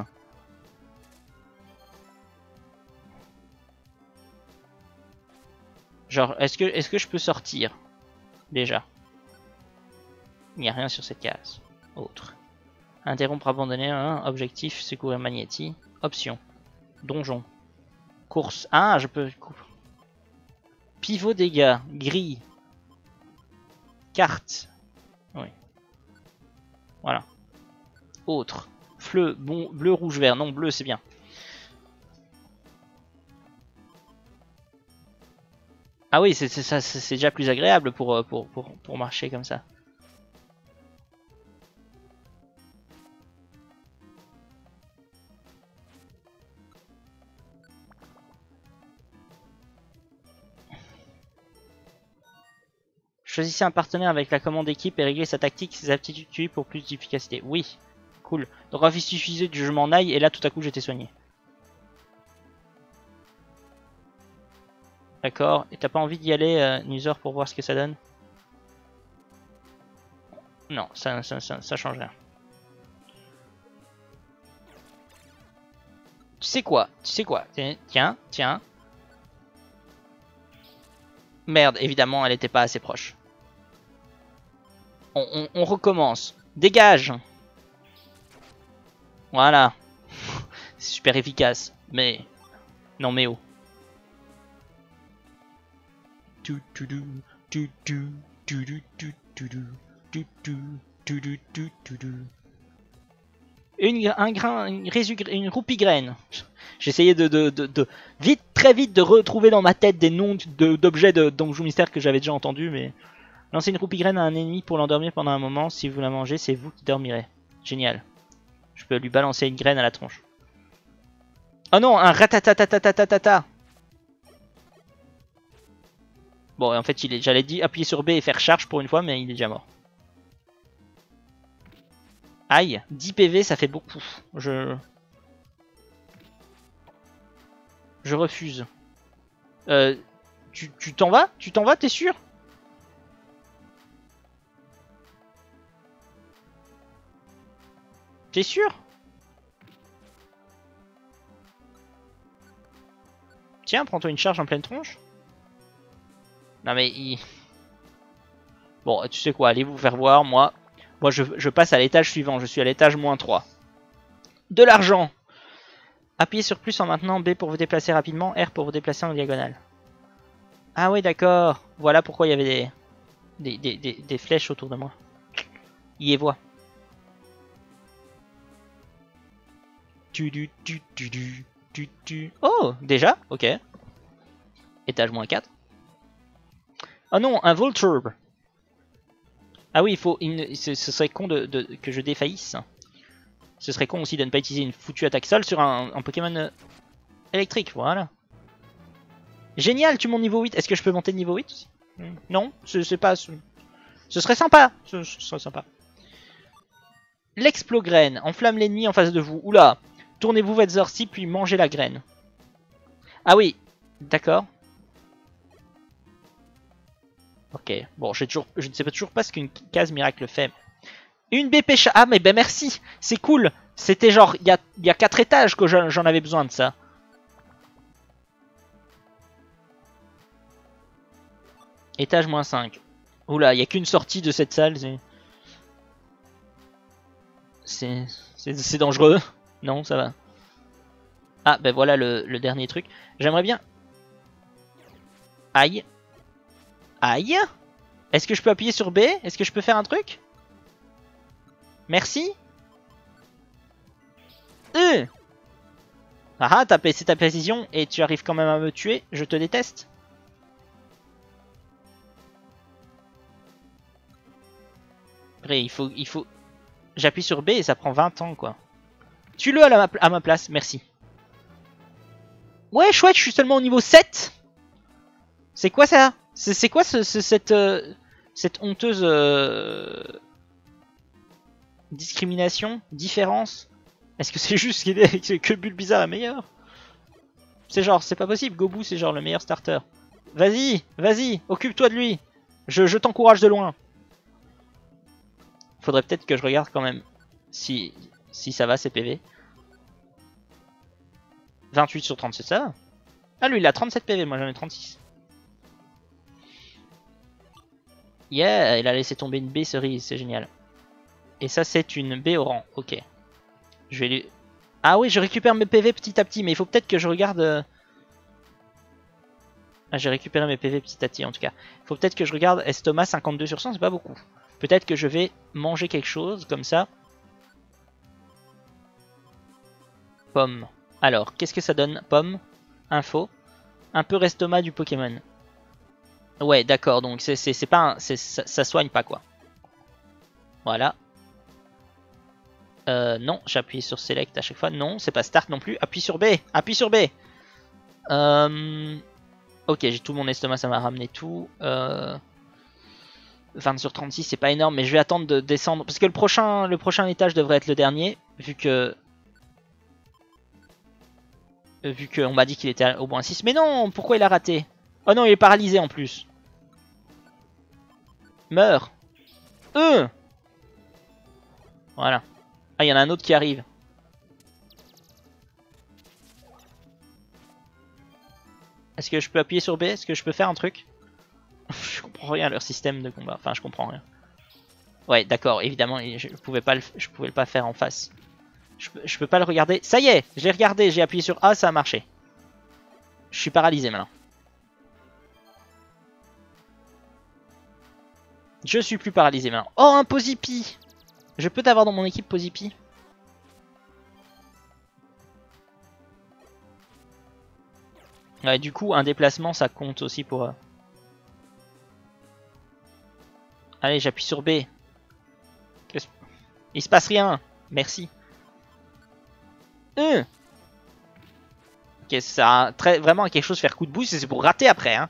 Genre, est-ce que, est-ce que je peux sortir? Déjà. Il n'y a rien sur cette case. Autre. Interrompre, abandonner, hein. Objectif, secourir Magnéti. Option. Donjon. Course. Ah, je peux... Pivot dégâts. Gris. Carte. Oui. Voilà. Autre. Fleu. Bon, bleu, rouge, vert. Non, bleu, c'est bien. Ah oui, c'est ça, c'est déjà plus agréable pour, pour, pour, pour marcher comme ça. Choisissez un partenaire avec la commande équipe et réglez sa tactique et ses aptitudes Q I pour plus d'efficacité. Oui, cool. Donc il suffisait que je m'en aille et là tout à coup j'étais soigné. D'accord. Et t'as pas envie d'y aller, euh, Nuzor, pour voir ce que ça donne? Non, ça, ça, ça, ça change rien. Tu sais quoi? Tu sais quoi? Tiens, tiens. Merde, évidemment, elle était pas assez proche. On, on, on recommence. Dégage! Voilà. C'est super efficace. Mais... Non mais oh. Une, un grain, une, une roupie graine. J'essayais de, de, de, de vite, très vite, de retrouver dans ma tête des noms d'objets de Donjons Mystère que j'avais déjà entendus, mais lancer une roupie graine à un ennemi pour l'endormir pendant un moment. Si vous la mangez, c'est vous qui dormirez. Génial. Je peux lui balancer une graine à la tronche. Oh non, un ratatatatatatatata. Bon, en fait, j'allais dire appuyer sur B et faire charge pour une fois, mais il est déjà mort. Aïe, dix P V, ça fait beaucoup. Je... Je refuse. Euh, tu t'en vas? Tu t'en vas, t'es sûr? T'es sûr? Tiens, prends-toi une charge en pleine tronche. Non mais il... Bon, tu sais quoi, allez vous faire voir, moi. Moi, je, je passe à l'étage suivant, je suis à l'étage moins trois. De l'argent. Appuyez sur plus en maintenant B pour vous déplacer rapidement, R pour vous déplacer en diagonale. Ah oui, d'accord. Voilà pourquoi il y avait des, des, des, des, des flèches autour de moi. Y est voit. Tu, tu, tu, tu, tu, tu, tu. Oh, déjà? Ok. Étage moins quatre. Oh non, un Volturb. Ah oui, il faut. Une, ce, ce serait con de, de, que je défaillisse. Ce serait con aussi de ne pas utiliser une foutue attaque sol sur un, un Pokémon électrique. Voilà. Génial, tu montes niveau huit. Est-ce que je peux monter de niveau huit aussi? Non, c'est pas. Ce, ce serait sympa. Ce, ce serait sympa. L'explograine enflamme l'ennemi en face de vous. Oula. Tournez-vous votre orsi puis mangez la graine. Ah oui, d'accord. Ok, bon, toujours, je ne sais pas toujours pas ce qu'une case miracle fait. Une B P chat. Ah mais ben merci, c'est cool. C'était genre, il y a, y a quatre étages que j'en avais besoin de ça. Étage moins cinq. Oula, il n'y a qu'une sortie de cette salle. C'est dangereux. Non, ça va. Ah, ben voilà le, le dernier truc. J'aimerais bien... Aïe. Aïe. Est-ce que je peux appuyer sur B? Est-ce que je peux faire un truc? Merci. Euh. Ah ah, c'est ta précision et tu arrives quand même à me tuer. Je te déteste. Après, il faut... il faut... J'appuie sur B et ça prend vingt ans, quoi. Tue-le à, la, à ma place, merci. Ouais, chouette, je suis seulement au niveau sept. C'est quoi ça? C'est quoi ce, ce, cette, euh, cette honteuse euh, discrimination? Différence? Est-ce que c'est juste que Bulbizarre est meilleur? C'est genre, c'est pas possible, Gobu c'est genre le meilleur starter. Vas-y, vas-y, occupe-toi de lui. Je, je t'encourage de loin. Faudrait peut-être que je regarde quand même si, si ça va, ses P V. vingt-huit sur trente-sept, ça va. Ah, lui, il a trente-sept P V, moi j'en ai trente-six. Yeah, il a laissé tomber une B cerise, c'est génial. Et ça, c'est une B au rang, ok. Je vais lui... Ah oui, je récupère mes P V petit à petit, mais il faut peut-être que je regarde... Ah, j'ai récupéré mes P V petit à petit, en tout cas. Il faut peut-être que je regarde estomac cinquante-deux sur cent, c'est pas beaucoup. Peut-être que je vais manger quelque chose, comme ça. Pomme. Alors, qu'est-ce que ça donne? Pomme. Info. Un peu estomac du Pokémon. Ouais, d'accord, donc c'est pas un, ça, ça soigne pas, quoi. Voilà. Euh, non, j'appuie sur Select à chaque fois. Non, c'est pas Start non plus. Appuie sur B. Appuie sur B. Euh... Ok, j'ai tout mon estomac, ça m'a ramené tout. Euh... vingt sur trente-six, c'est pas énorme, mais je vais attendre de descendre. Parce que le prochain, le prochain étage devrait être le dernier. Vu que... Vu qu'on m'a dit qu'il était au moins six. Mais non, pourquoi il a raté? Oh non, il est paralysé en plus. Meurs. Euh Voilà. Ah, il y en a un autre qui arrive. Est-ce que je peux appuyer sur B? Est-ce que je peux faire un truc? Je comprends rien à leur système de combat. Enfin, je comprends rien. Ouais, d'accord, évidemment, je pouvais pas le, je pouvais pas faire en face. Je, je peux pas le regarder. Ça y est, j'ai regardé, j'ai appuyé sur A, ça a marché. Je suis paralysé maintenant. Je suis plus paralysé maintenant. Oh, un Pozipi! Je peux t'avoir dans mon équipe, Pozipi? Ouais, du coup, un déplacement, ça compte aussi pour... Euh... Allez, j'appuie sur B. Il se passe rien. Merci. Euh. Ok, ça a très, vraiment quelque chose faire coup de boost, c'est pour rater après. Hein.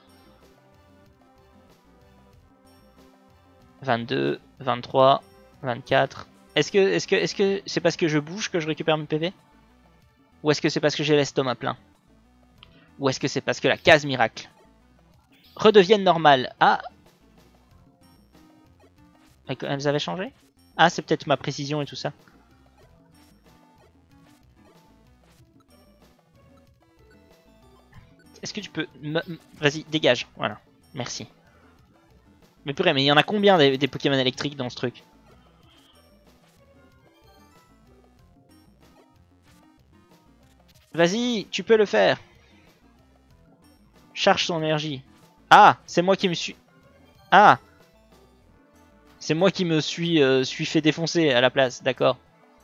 vingt-deux, vingt-trois, vingt-quatre. Est-ce que est-ce que est-ce que c'est parce que je bouge que je récupère mes P V? Ou est-ce que c'est parce que j'ai l'estomac plein? Ou est-ce que c'est parce que la case miracle redevienne normale? Ah, elles avaient changé? Ah, c'est peut-être ma précision et tout ça. Est-ce que tu peux... Vas-y, dégage. Voilà. Merci. Mais purée, mais il y en a combien des, des Pokémon électriques dans ce truc? Vas-y, tu peux le faire. Charge son énergie. Ah, c'est moi qui me suis... Ah, c'est moi qui me suis, euh, suis fait défoncer à la place, d'accord.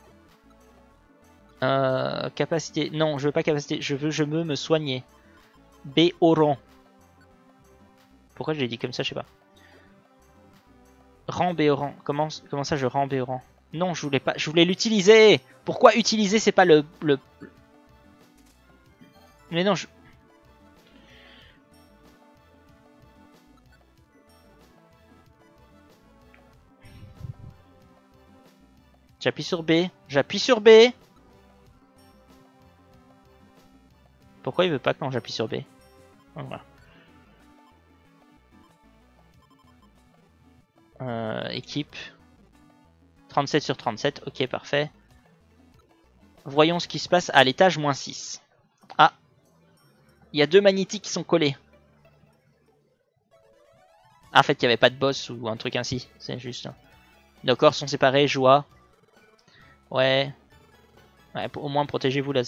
Euh, capacité... Non, je veux pas capacité, je veux je veux me soigner. B au rang. Pourquoi je l'ai dit comme ça, je sais pas. Rang B au rang. Comment, comment ça je rends B au rang? Non, je voulais pas, je voulais l'utiliser. Pourquoi utiliser, c'est pas le, le... Mais non, je... J'appuie sur B. J'appuie sur B. Pourquoi il veut pas quand j'appuie sur B? Voilà. Euh, équipe. trente-sept sur trente-sept. Ok, parfait. Voyons ce qui se passe à l'étage moins six. Ah. Il y a deux magnétiques qui sont collés. Ah, en fait, il n'y avait pas de boss ou un truc ainsi. C'est juste... Nos corps sont séparés, joie. Ouais. Ouais, au moins protégez-vous la,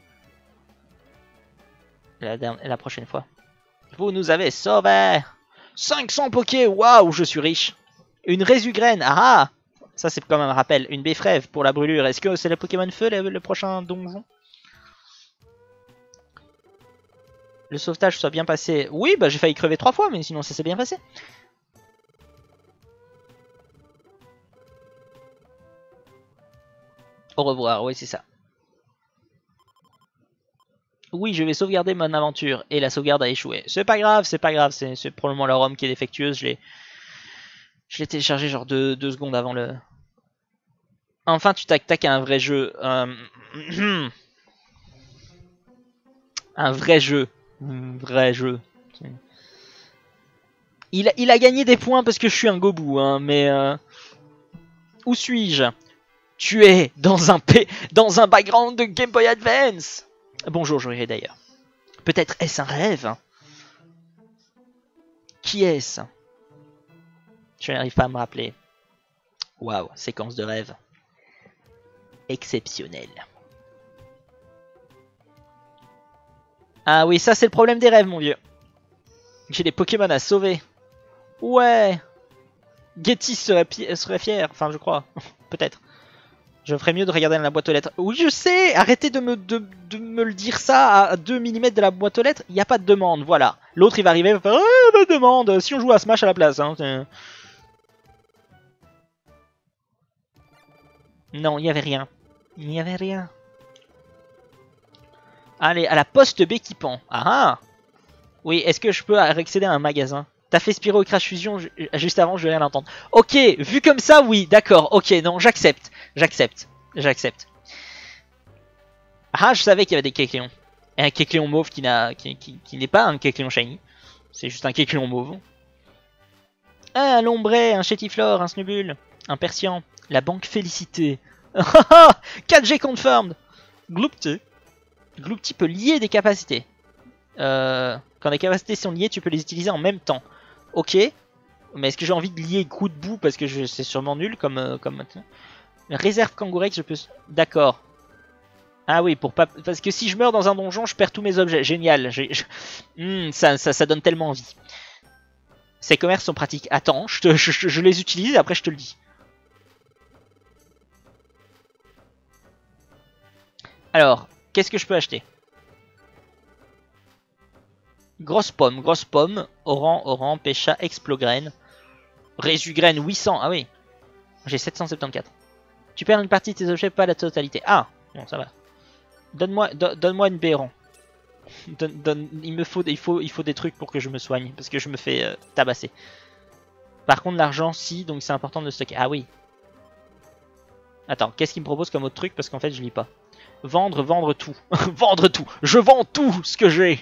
la, la prochaine fois. Vous nous avez sauvés. cinq cents Poké, waouh, je suis riche. Une Résugraine, ah, ça c'est quand même un rappel. Une Béfrève pour la brûlure. Est-ce que c'est le Pokémon Feu, le, le prochain donjon? Le sauvetage soit bien passé. Oui, bah j'ai failli crever trois fois, mais sinon ça s'est bien passé. Au revoir, oui c'est ça. Oui, je vais sauvegarder mon aventure. Et la sauvegarde a échoué. C'est pas grave, c'est pas grave. C'est probablement la ROM qui est défectueuse. Je l'ai je l'ai téléchargé genre deux, deux secondes avant le... Enfin, tu tac-tac à un vrai jeu. Euh... un vrai jeu. Un vrai jeu. Il a, il a gagné des points parce que je suis un gobou, hein, mais... Euh... Où suis-je? Tu es dans un, P... dans un background de Game Boy Advance. Bonjour, Joël d'ailleurs. Peut-être est-ce un rêve? Qui est-ce? Je n'arrive pas à me rappeler. Waouh, séquence de rêve. Exceptionnelle. Ah oui, ça c'est le problème des rêves, mon vieux. J'ai des Pokémon à sauver. Ouais. Getty serait, serait fier, enfin je crois. Peut-être. Je ferais mieux de regarder dans la boîte aux lettres. Oui, je sais. Arrêtez de me, de, de me le dire ça à deux millimètres de la boîte aux lettres. Il n'y a pas de demande, voilà. L'autre il va arriver, il va faire ah, bah, demande. Si on joue à Smash à la place. Hein. Non, il n'y avait rien. Il n'y avait rien. Allez, à la poste Béquipant. Ah ah. Oui, est-ce que je peux accéder à un magasin? T'as fait Spyro et Crash Fusion juste avant, je vais rien entendre. Ok, vu comme ça, oui, d'accord. Ok, non, j'accepte. J'accepte. J'accepte. Ah, je savais qu'il y avait des Kecleons. Et un Kecleon mauve qui n'est qui, qui, qui pas un Kecleon shiny. C'est juste un Kecleon mauve. Ah, un Lombré, un Chétiflore, un Snubule, un Persian. La banque Félicité. quatre G confirmed. Gloopty. Gloopty peut lier des capacités. Euh, quand les capacités sont liées, tu peux les utiliser en même temps. Ok. Mais est-ce que j'ai envie de lier coup de bout parce que c'est sûrement nul comme, euh, comme maintenant. Réserve Kangourex, je peux... D'accord. Ah oui, pour pas... parce que si je meurs dans un donjon, je perds tous mes objets. Génial. Je... Mmh, ça, ça, ça donne tellement envie. Ces commerces sont pratiques. Attends, je, te, je, je, je les utilise et après je te le dis. Alors, qu'est-ce que je peux acheter? Grosse pomme, grosse pomme, Oran, Oran, Pécha, Explograine, Résugraine huit cents, ah oui, j'ai sept cent soixante-quatorze. Tu perds une partie de tes objets, pas la totalité. Ah, bon ça va. Donne-moi do, donne-moi une Béron. Donne, donne, il me faut, il faut, il faut des trucs pour que je me soigne, parce que je me fais euh, tabasser. Par contre l'argent si, donc c'est important de stocker. Ah oui. Attends, qu'est-ce qu'il me propose comme autre truc, parce qu'en fait je lis pas. Vendre, vendre tout. Vendre tout. Je vends tout ce que j'ai.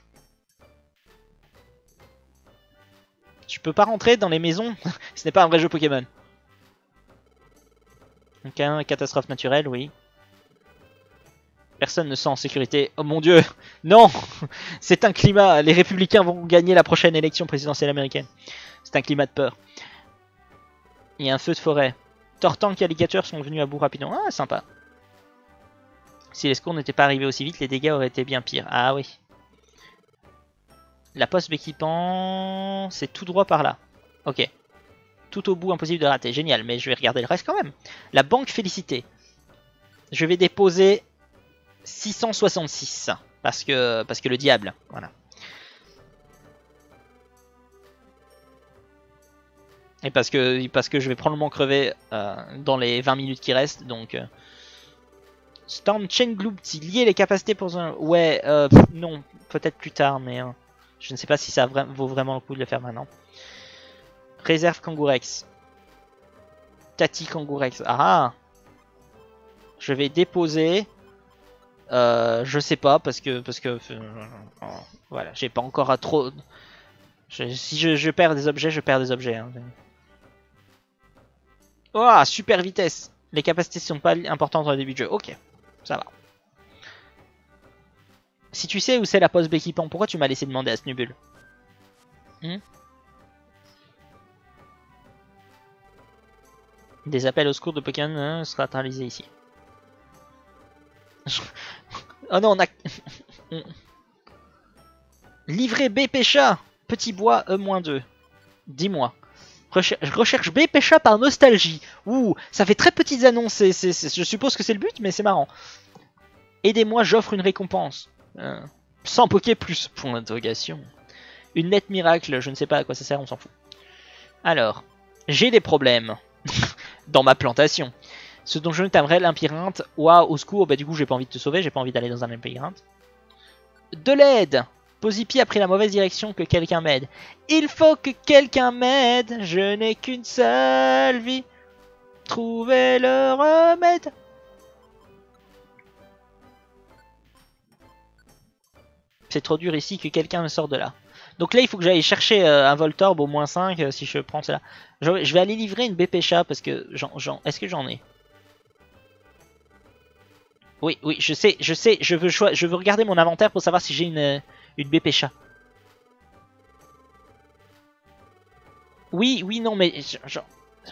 Je peux pas rentrer dans les maisons. Ce n'est pas un vrai jeu Pokémon. Ok, catastrophe naturelle, oui. Personne ne se sent en sécurité. Oh mon dieu, non. C'est un climat, les républicains vont gagner la prochaine élection présidentielle américaine. C'est un climat de peur. Il y a un feu de forêt. Tortank et alligators sont venus à bout rapidement. Ah, sympa. Si les secours n'étaient pas arrivés aussi vite, les dégâts auraient été bien pires. Ah oui. La poste d'équipement, c'est tout droit par là. Ok. Tout au bout, impossible de rater. Génial, mais je vais regarder le reste quand même. La banque Félicité. Je vais déposer six cent soixante-six. Parce que, parce que le diable. Voilà. Et parce que, parce que je vais probablement crever euh, dans les vingt minutes qui restent. Donc... Euh... Storm Chain Gloop, lier les capacités pour un... Ouais, euh, pff, non, peut-être plus tard, mais euh, je ne sais pas si ça vra vaut vraiment le coup de le faire maintenant. Réserve Kangourex. Tati Kangourex. Ah, je vais déposer... Euh, je sais pas, parce que... Parce que euh, voilà, j'ai pas encore à trop... Je, si je, je perds des objets, je perds des objets. Hein. Oh, super vitesse. Les capacités sont pas importantes dans le début de jeu. Ok. Ça va. Si tu sais où c'est la poste d'équipement, pourquoi tu m'as laissé demander à Snubbull? hmm Des appels au secours de Pokémon hein, sera réalisé ici. Oh non, on a... Livré B Pécha. Petit bois E moins deux. Dis-moi. Recher recherche B Pécha par nostalgie. Ouh, ça fait très petites annonces. C est, c est, c est, je suppose que c'est le but, mais c'est marrant. Aidez-moi, j'offre une récompense. Euh, sans Poké plus. Point d'interrogation. Une lettre miracle, je ne sais pas à quoi ça sert, on s'en fout. Alors, j'ai des problèmes dans ma plantation. Ce dont je t'aimerais l'impyrinthe. Waouh, au secours, bah du coup j'ai pas envie de te sauver, j'ai pas envie d'aller dans un labyrinthe. De l'aide. Posipi a pris la mauvaise direction, que quelqu'un m'aide. Il faut que quelqu'un m'aide, je n'ai qu'une seule vie. Trouvez le remède. C'est trop dur ici, que quelqu'un me sorte de là. Donc là il faut que j'aille chercher euh, un Voltorb au moins cinq euh, si je prends cela. Je, je vais aller livrer une B P Chat parce que j'en... Est-ce que j'en ai? Oui, oui, je sais, je sais, je veux, je veux regarder mon inventaire pour savoir si j'ai une, une B P Chat. Oui, oui, non, mais... Genre...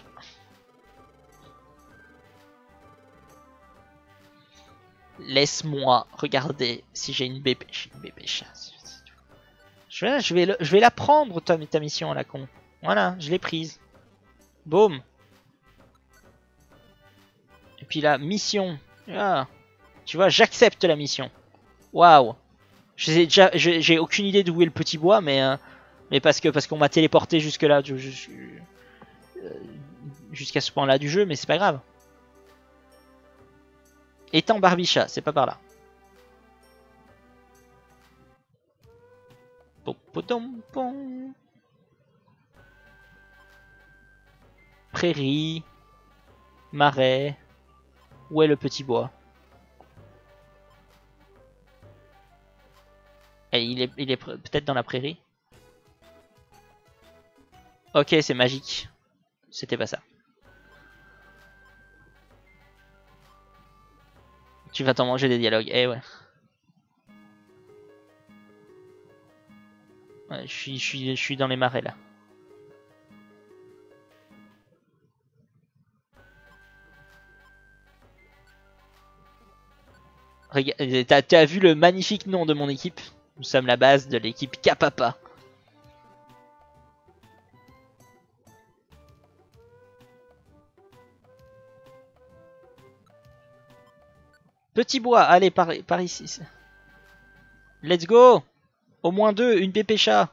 Laisse-moi regarder si j'ai une B P Chat. Je vais, je, vais le, je vais la prendre, ta, ta mission à la con. Voilà, je l'ai prise. Boum. Et puis la mission. Ah. Tu vois, j'accepte la mission. Waouh. J'ai aucune idée d'où est le petit bois, mais, euh, mais parce que parce qu'on m'a téléporté jusque là, jusqu'à ce point-là du jeu, mais c'est pas grave. Étang Barbicha, c'est pas par là. Prairie, marais. Où est le petit bois? Et il est, il est peut-être dans la prairie. Ok, c'est magique. C'était pas ça. Tu vas t'en manger des dialogues. Eh ouais. Ouais, je suis, je suis, je suis dans les marais là. Regarde, t'as vu le magnifique nom de mon équipe? Nous sommes la base de l'équipe Kapapa. Petit bois, allez, par, par ici. Let's go. Au moins deux, une pépécha.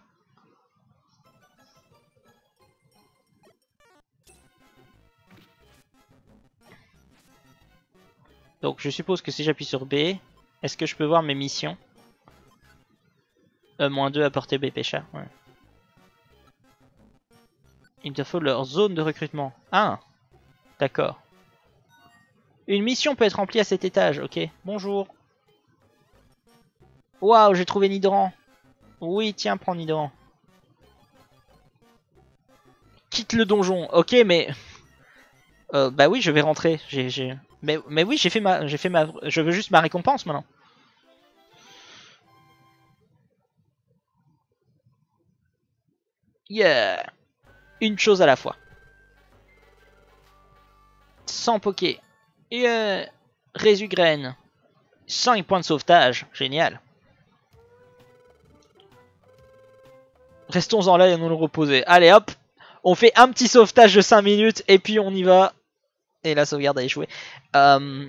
Donc je suppose que si j'appuie sur B, est-ce que je peux voir mes missions? E moins deux apporter B Pécha, ouais. Il te faut leur zone de recrutement. Ah, d'accord. Une mission peut être remplie à cet étage, ok. Bonjour. Waouh, j'ai trouvé Nidran. Oui, tiens, prends Nidran. Quitte le donjon, ok, mais... Euh, bah oui, je vais rentrer. J'ai, j'ai... Mais, mais oui, j'ai fait ma, j'ai fait ma, je veux juste ma récompense maintenant. Yeah, une chose à la fois. cent Poké. Yeah, Résugraine. cinq points de sauvetage, génial. Restons-en là et nous nous reposer. Allez hop, on fait un petit sauvetage de cinq minutes et puis on y va. Et la sauvegarde a échoué. Euh...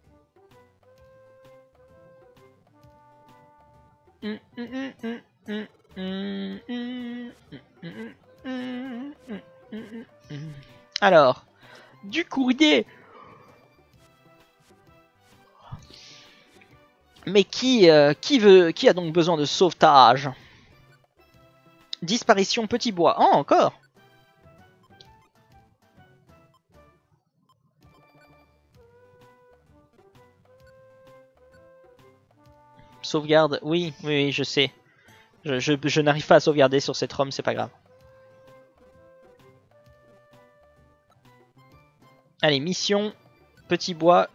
Alors, du courrier. Mais qui, euh, qui veut, qui a donc besoin de sauvetage? Disparition petit bois. Oh, encore. Sauvegarde, oui, oui, oui, je sais. Je, je, je n'arrive pas à sauvegarder sur cette ROM, c'est pas grave. Allez, mission, petit bois.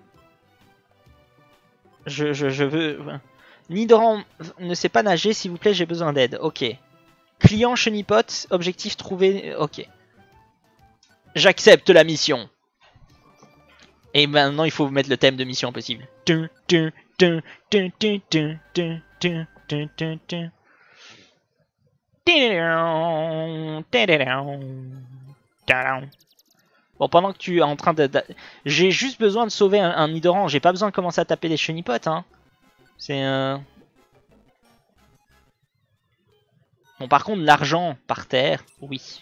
Je, je, je veux... Nidoran ne sait pas nager, s'il vous plaît, j'ai besoin d'aide. Ok. Client chenipote, objectif trouvé... Ok. J'accepte la mission. Et maintenant, il faut mettre le thème de mission possible. Bon, pendant que tu es en train de... de... J'ai juste besoin de sauver un, un Nidoran. J'ai pas besoin de commencer à taper des chenipotes. Hein. C'est... Euh... Bon, par contre, l'argent par terre, oui.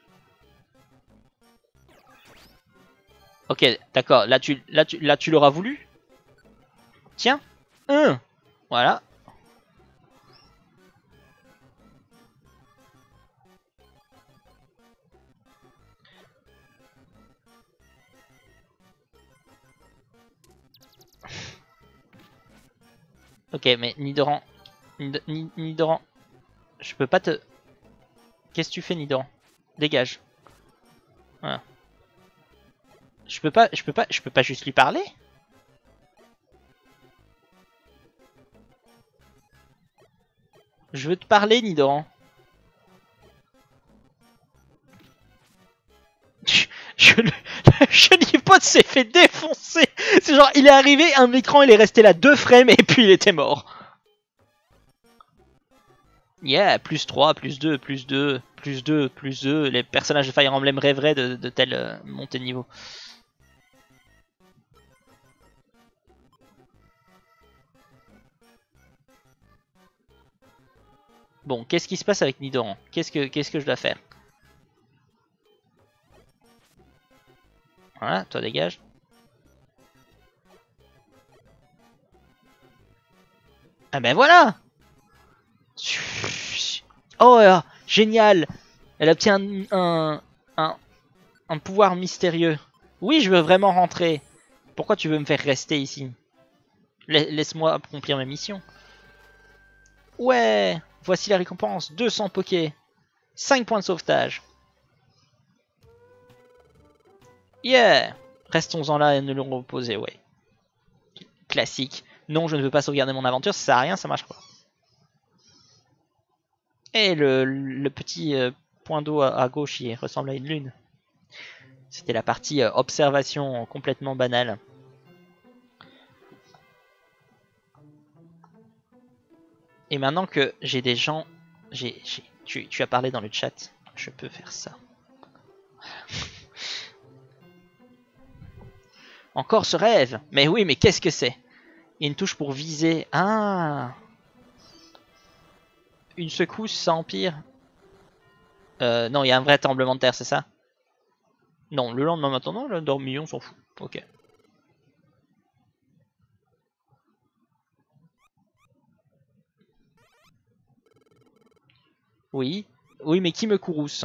Ok, d'accord. Là, tu, là, tu, là, tu l'auras voulu. Tiens. Un. Voilà. Ok, mais Nidoran. Nid Nidoran. Je peux pas te... Qu'est-ce que tu fais, Nidoran? Dégage. Voilà. Je peux pas, je peux pas, je peux pas juste lui parler? Je veux te parler, Nidoran. Je, le chenipote s'est fait défoncer. C'est genre, il est arrivé, un écran, il est resté là deux frames et puis il était mort. Yeah, plus trois, plus deux, plus deux, plus deux, plus deux. Les personnages de Fire Emblem rêveraient de, de telle euh, montée de niveau. Bon, qu'est-ce qui se passe avec Nidoran? Qu'est-ce que qu'est-ce que je dois faire? Voilà, toi dégage. Ah ben voilà. Oh là, génial. Elle obtient un, un, un, un pouvoir mystérieux. Oui, je veux vraiment rentrer. Pourquoi tu veux me faire rester ici? Laisse-moi accomplir ma mission. Ouais, voici la récompense. deux cents Poké. cinq points de sauvetage. Yeah. Restons-en là et ne le reposer, ouais. Classique. Non, je ne veux pas sauvegarder mon aventure, ça sert à rien, ça marche pas. Et le, le petit euh, point d'eau à, à gauche, il ressemble à une lune. C'était la partie euh, observation complètement banale. Et maintenant que j'ai des gens... j'ai, j'ai, tu, tu as parlé dans le chat, je peux faire ça. Encore ce rêve. Mais oui, mais qu'est-ce que c'est? Il y a une touche pour viser. Ah. Une secousse, ça empire. Euh, non, il y a un vrai tremblement de terre, c'est ça? Non, le lendemain maintenant, le dormillon s'en fout. Ok. Oui. Oui, mais qui me courrouce?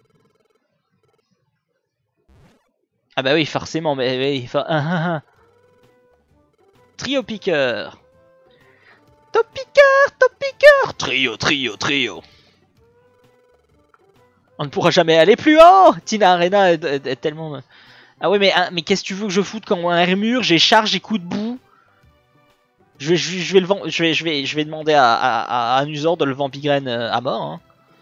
Ah bah oui, forcément. Mais oui, for... Trio piqueur. Top piqueur, top piqueur. Trio, trio, trio. On ne pourra jamais aller plus haut. Tina Arena est, est, est tellement... Ah ouais, mais, hein, mais qu'est-ce que tu veux que je foute quand un armure, j'ai charge, j'ai coup de boue. Je vais, je, je vais, le vent, je vais, je vais, je vais demander à, à, à Anusor de le vampigraine à mort. Hein.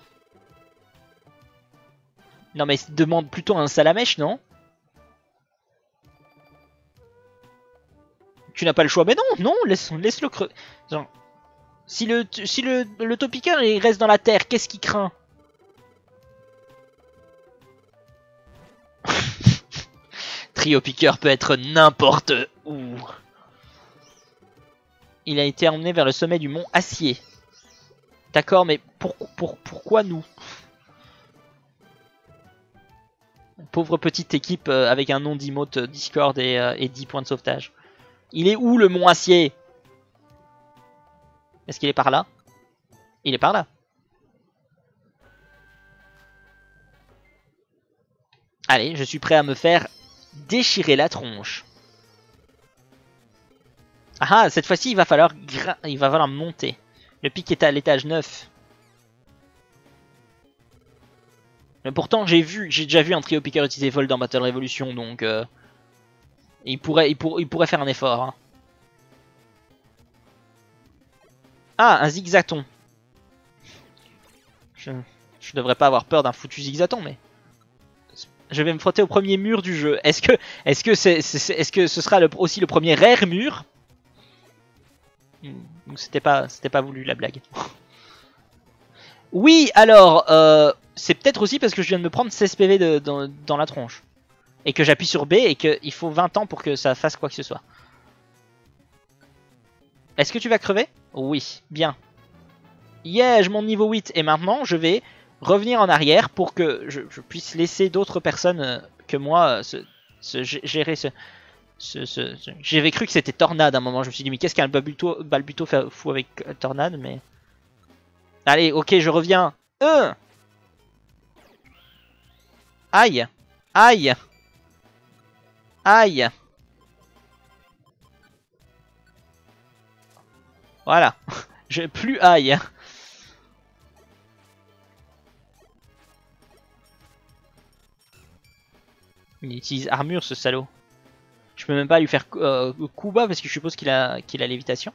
Non mais demande plutôt un Salamèche, non? Tu n'as pas le choix. Mais non, non, laisse, laisse-le creux. Genre, si le, si le, le Topiqueur il reste dans la terre, qu'est-ce qu'il craint? Trio Piqueur peut être n'importe où. Il a été emmené vers le sommet du mont Acier. D'accord, mais pour, pour, pourquoi nous? Pauvre petite équipe euh, avec un nom d'emote euh, Discord et, euh, et dix points de sauvetage. Il est où le mont Acier? Est-ce qu'il est par là? Il est par là. Allez, je suis prêt à me faire déchirer la tronche. Ah, cette fois-ci, il va falloir il va falloir monter. Le pic est à l'étage neuf. Mais pourtant, j'ai vu, j'ai déjà vu un trio piqueur utiliser vol dans Battle Revolution, donc euh, il pourrait, il, pour, il pourrait faire un effort. Hein. Ah, un zigzaton. Je, je devrais pas avoir peur d'un foutu zigzaton, mais je vais me frotter au premier mur du jeu. Est-ce que, est-ce que c'est, c'est est-ce que ce sera le, aussi le premier rare mur? C'était pas, c'était pas voulu la blague. Oui, alors, euh, c'est peut-être aussi parce que je viens de me prendre seize P V de, dans, dans la tronche. Et que j'appuie sur B et qu'il faut vingt ans pour que ça fasse quoi que ce soit. Est-ce que tu vas crever? Oui, bien. Yeah, je monte niveau huit. Et maintenant, je vais revenir en arrière pour que je, je puisse laisser d'autres personnes euh, que moi euh, se, se gérer ce... ce, ce, ce... J'avais cru que c'était Tornade à un moment. Je me suis dit, mais qu'est-ce qu'un Balbuto, Balbuto fait fou avec euh, Tornade, mais... Allez, ok, je reviens. Euh Aïe. Aïe. Aïe. Voilà. Je plus aïe. Il utilise armure, ce salaud. Je peux même pas lui faire euh, coup bas parce que je suppose qu'il a qu'il a lévitation.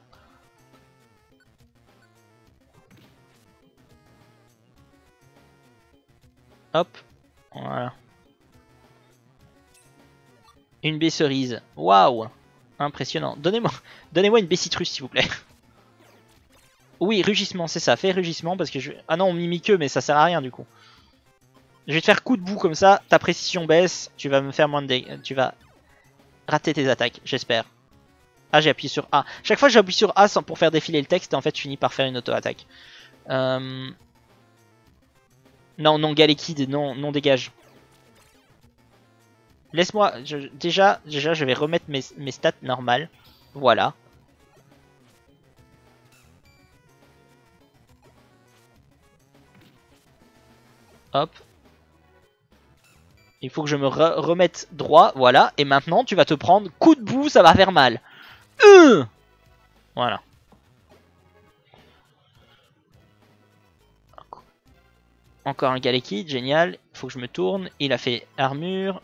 Hop. Voilà. Une baie cerise. Waouh. Impressionnant. Donnez-moi donnez-moi une baie citrus, s'il vous plaît. Oui, rugissement, c'est ça. Fais rugissement parce que je... Ah non, mimiqueux, mais ça sert à rien du coup. Je vais te faire coup de boue comme ça. Ta précision baisse. Tu vas me faire moins de dégâts. Tu vas rater tes attaques, j'espère. Ah, j'ai appuyé sur A. Chaque fois, j'appuie sur A pour faire défiler le texte et en fait, je finis par faire une auto-attaque. Euh... Non, non, Galekid, non, non, dégage. Laisse-moi, déjà, déjà, je vais remettre mes, mes stats normales. Voilà. Hop. Il faut que je me re remette droit, voilà. Et maintenant, tu vas te prendre coup de boue, ça va faire mal. Euh voilà. Encore un Galekid, génial. Il faut que je me tourne. Il a fait armure.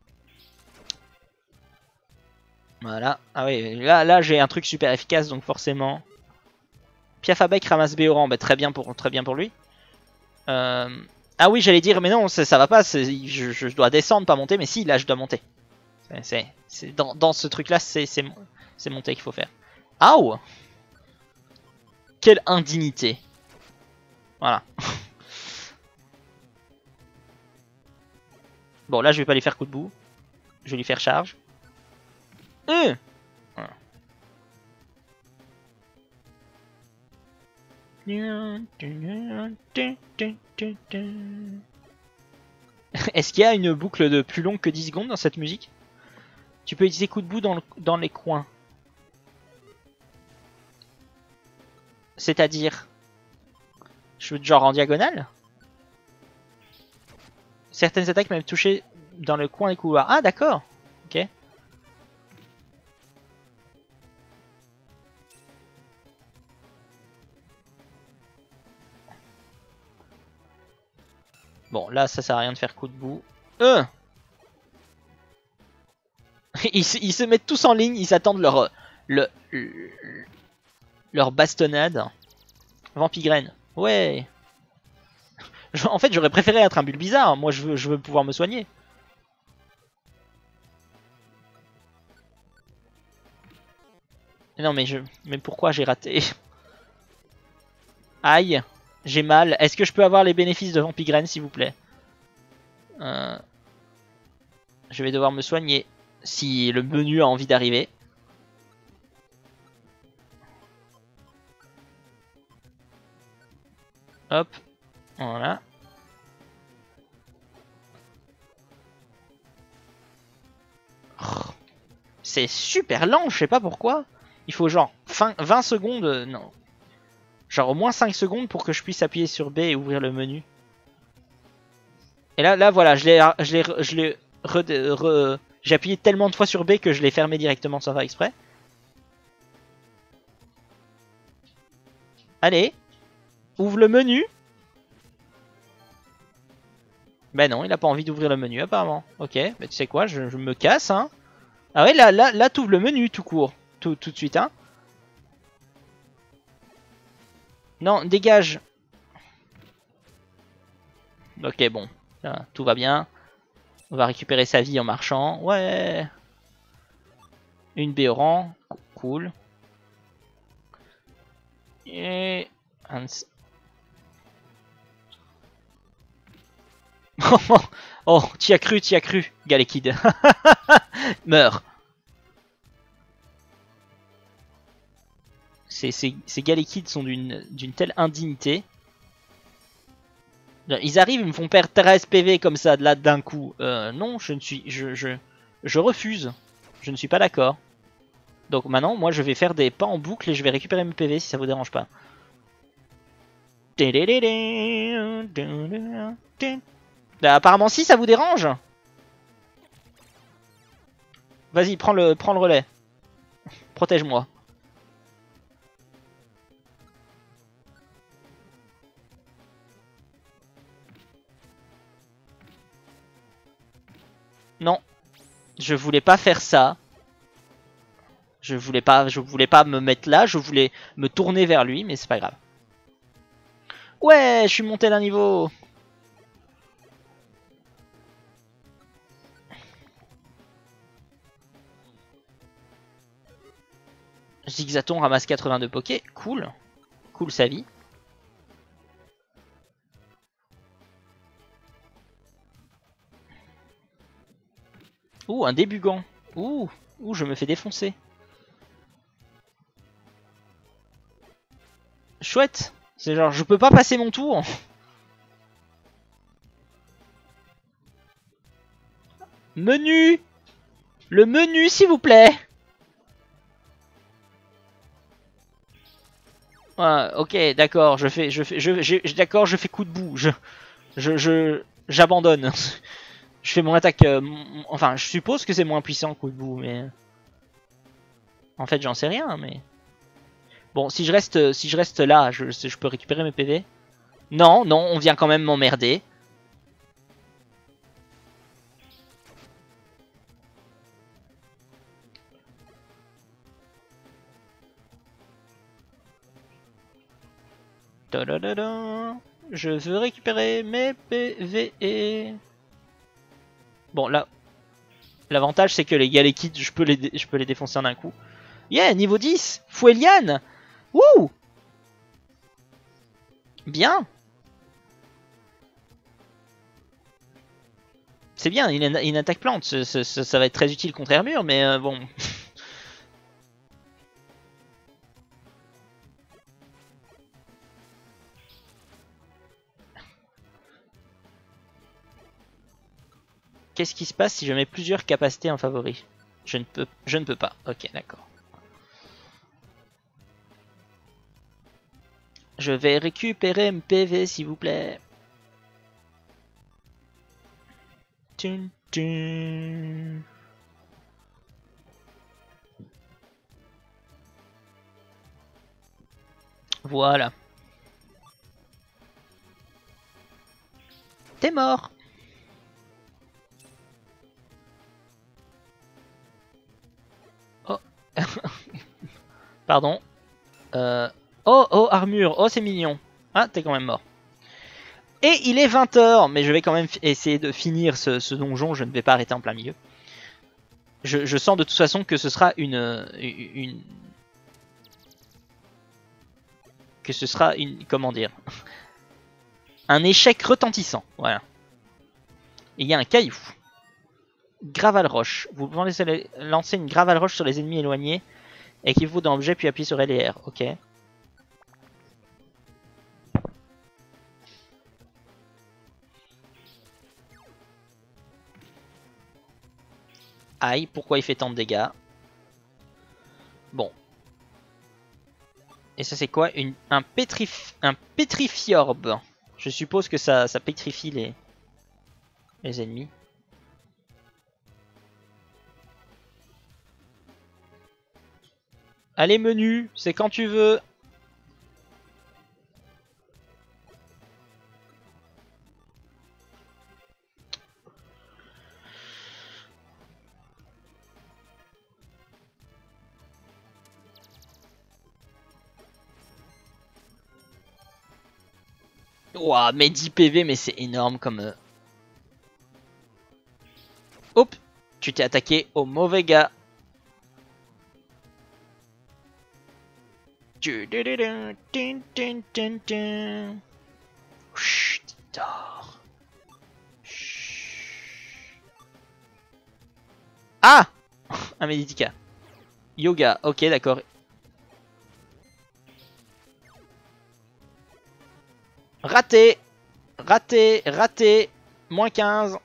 Voilà. Ah oui, là, là j'ai un truc super efficace, donc forcément. Piafabec ramasse Béoran, bah, très bien pour, très bien pour lui. Euh... Ah oui, j'allais dire, mais non, ça, ça va pas. Je, je dois descendre, pas monter. Mais si, là, je dois monter. C'est, c'est, dans, dans ce truc-là, c'est monter qu'il faut faire. Aouh! Quelle indignité. Voilà. Bon, là, je vais pas lui faire coup de boue. Je vais lui faire charge. Euh voilà. Est-ce qu'il y a une boucle de plus longue que dix secondes dans cette musique? Tu peux utiliser coup de boue dans, le, dans les coins. C'est-à-dire... Je veux genre en diagonale? Certaines attaques même toucher dans le coin des couloirs. Ah d'accord. Ok. Bon là ça sert à rien de faire coup de boue. Euh ils, se, ils se mettent tous en ligne, ils attendent leur, le, le, leur bastonnade. Vampigraine. Ouais. En fait, j'aurais préféré être un Bulbizarre. Moi, je veux, je veux pouvoir me soigner. Non, mais je, mais pourquoi j'ai raté? Aïe, j'ai mal. Est-ce que je peux avoir les bénéfices de Vampigraine, s'il vous plaît? euh, Je vais devoir me soigner si le menu a envie d'arriver. Hop, voilà. C'est super lent, je sais pas pourquoi. Il faut genre vingt secondes, non. Genre au moins cinq secondes pour que je puisse appuyer sur B et ouvrir le menu. Et là, là voilà, je l'ai, je l'ai, je l'ai, re, re, j'ai appuyé tellement de fois sur B que je l'ai fermé directement sans faire exprès. Allez, ouvre le menu. Ben non, il a pas envie d'ouvrir le menu apparemment. Ok, mais tu sais quoi, je, je me casse, hein. Ah ouais, là, là, là, t'ouvres le menu tout court, tout, tout de suite, hein. Non, dégage. Ok, bon, là, tout va bien. On va récupérer sa vie en marchant. Ouais. Une Béoran, cool. Et un... Oh, t'y as cru, t'y as cru, Galekid. Meurs. Ces, ces, ces Galekids sont d'une telle indignité. Ils arrivent, ils me font perdre treize P V comme ça, de là d'un coup. Euh, non, je ne suis, je, je, je refuse. Je ne suis pas d'accord. Donc maintenant, moi, je vais faire des pas en boucle et je vais récupérer mes P V si ça vous dérange pas. Bah, apparemment, si ça vous dérange. Vas-y, prends le, prends le relais. Protège-moi. Non, je voulais pas faire ça. Je voulais pas, je voulais pas me mettre là. Je voulais me tourner vers lui, mais c'est pas grave. Ouais, je suis monté d'un niveau. Zigzaton ramasse quatre-vingt-deux Poké. Cool. Cool sa vie. Ouh, un débugant. Ouh, ouh, je me fais défoncer. Chouette. C'est genre, je peux pas passer mon tour. Menu. Le menu, s'il vous plaît. Ouais, ok, d'accord, je fais, je fais, je, je d'accord, je fais coup de boue. Je, je, je, j'abandonne. Je fais mon attaque. Euh, enfin, je suppose que c'est moins puissant coup de boue, mais en fait, j'en sais rien. Mais bon, si je reste, si je reste là, je, je peux récupérer mes P V. Non, non, on vient quand même m'emmerder. Je veux récupérer mes P V. Bon, là, l'avantage c'est que les Galekids, je peux les, je peux les défoncer en un coup. Yeah, niveau dix, Foueliane. Wouh. Bien. C'est bien, une, une attaque plante, ça, ça, ça va être très utile contre Armure, mais euh, bon. Qu'est-ce qui se passe si je mets plusieurs capacités en favori? Je ne peux, je ne peux pas. Ok, d'accord. Je vais récupérer mon P V, s'il vous plaît. Tun, tun. Voilà. T'es mort. Pardon. Euh... Oh, oh, armure. Oh, c'est mignon. Ah, t'es quand même mort. Et il est vingt heures, mais je vais quand même essayer de finir ce, ce donjon. Je ne vais pas arrêter en plein milieu. Je, je sens de toute façon que ce sera une... une... Que ce sera une... Comment dire? Un échec retentissant. Voilà. Il y a un caillou. Gravale roche. Vous pouvez lancer une gravale roche sur les ennemis éloignés. Équipez-vous dans l'objet puis appuyez sur L et R. Ok. Aïe, pourquoi il fait tant de dégâts? Bon. Et ça c'est quoi? Une, un, pétrif, un pétrifiorbe. Je suppose que ça, ça pétrifie les, les ennemis. Allez menu, c'est quand tu veux. Ouah, mais dix P V, mais c'est énorme comme... Euh... Hop, tu t'es attaqué au mauvais gars. Chut, dors. Ah, un médicat. Yoga, ok, d'accord. Raté, raté, raté. Moins quinze.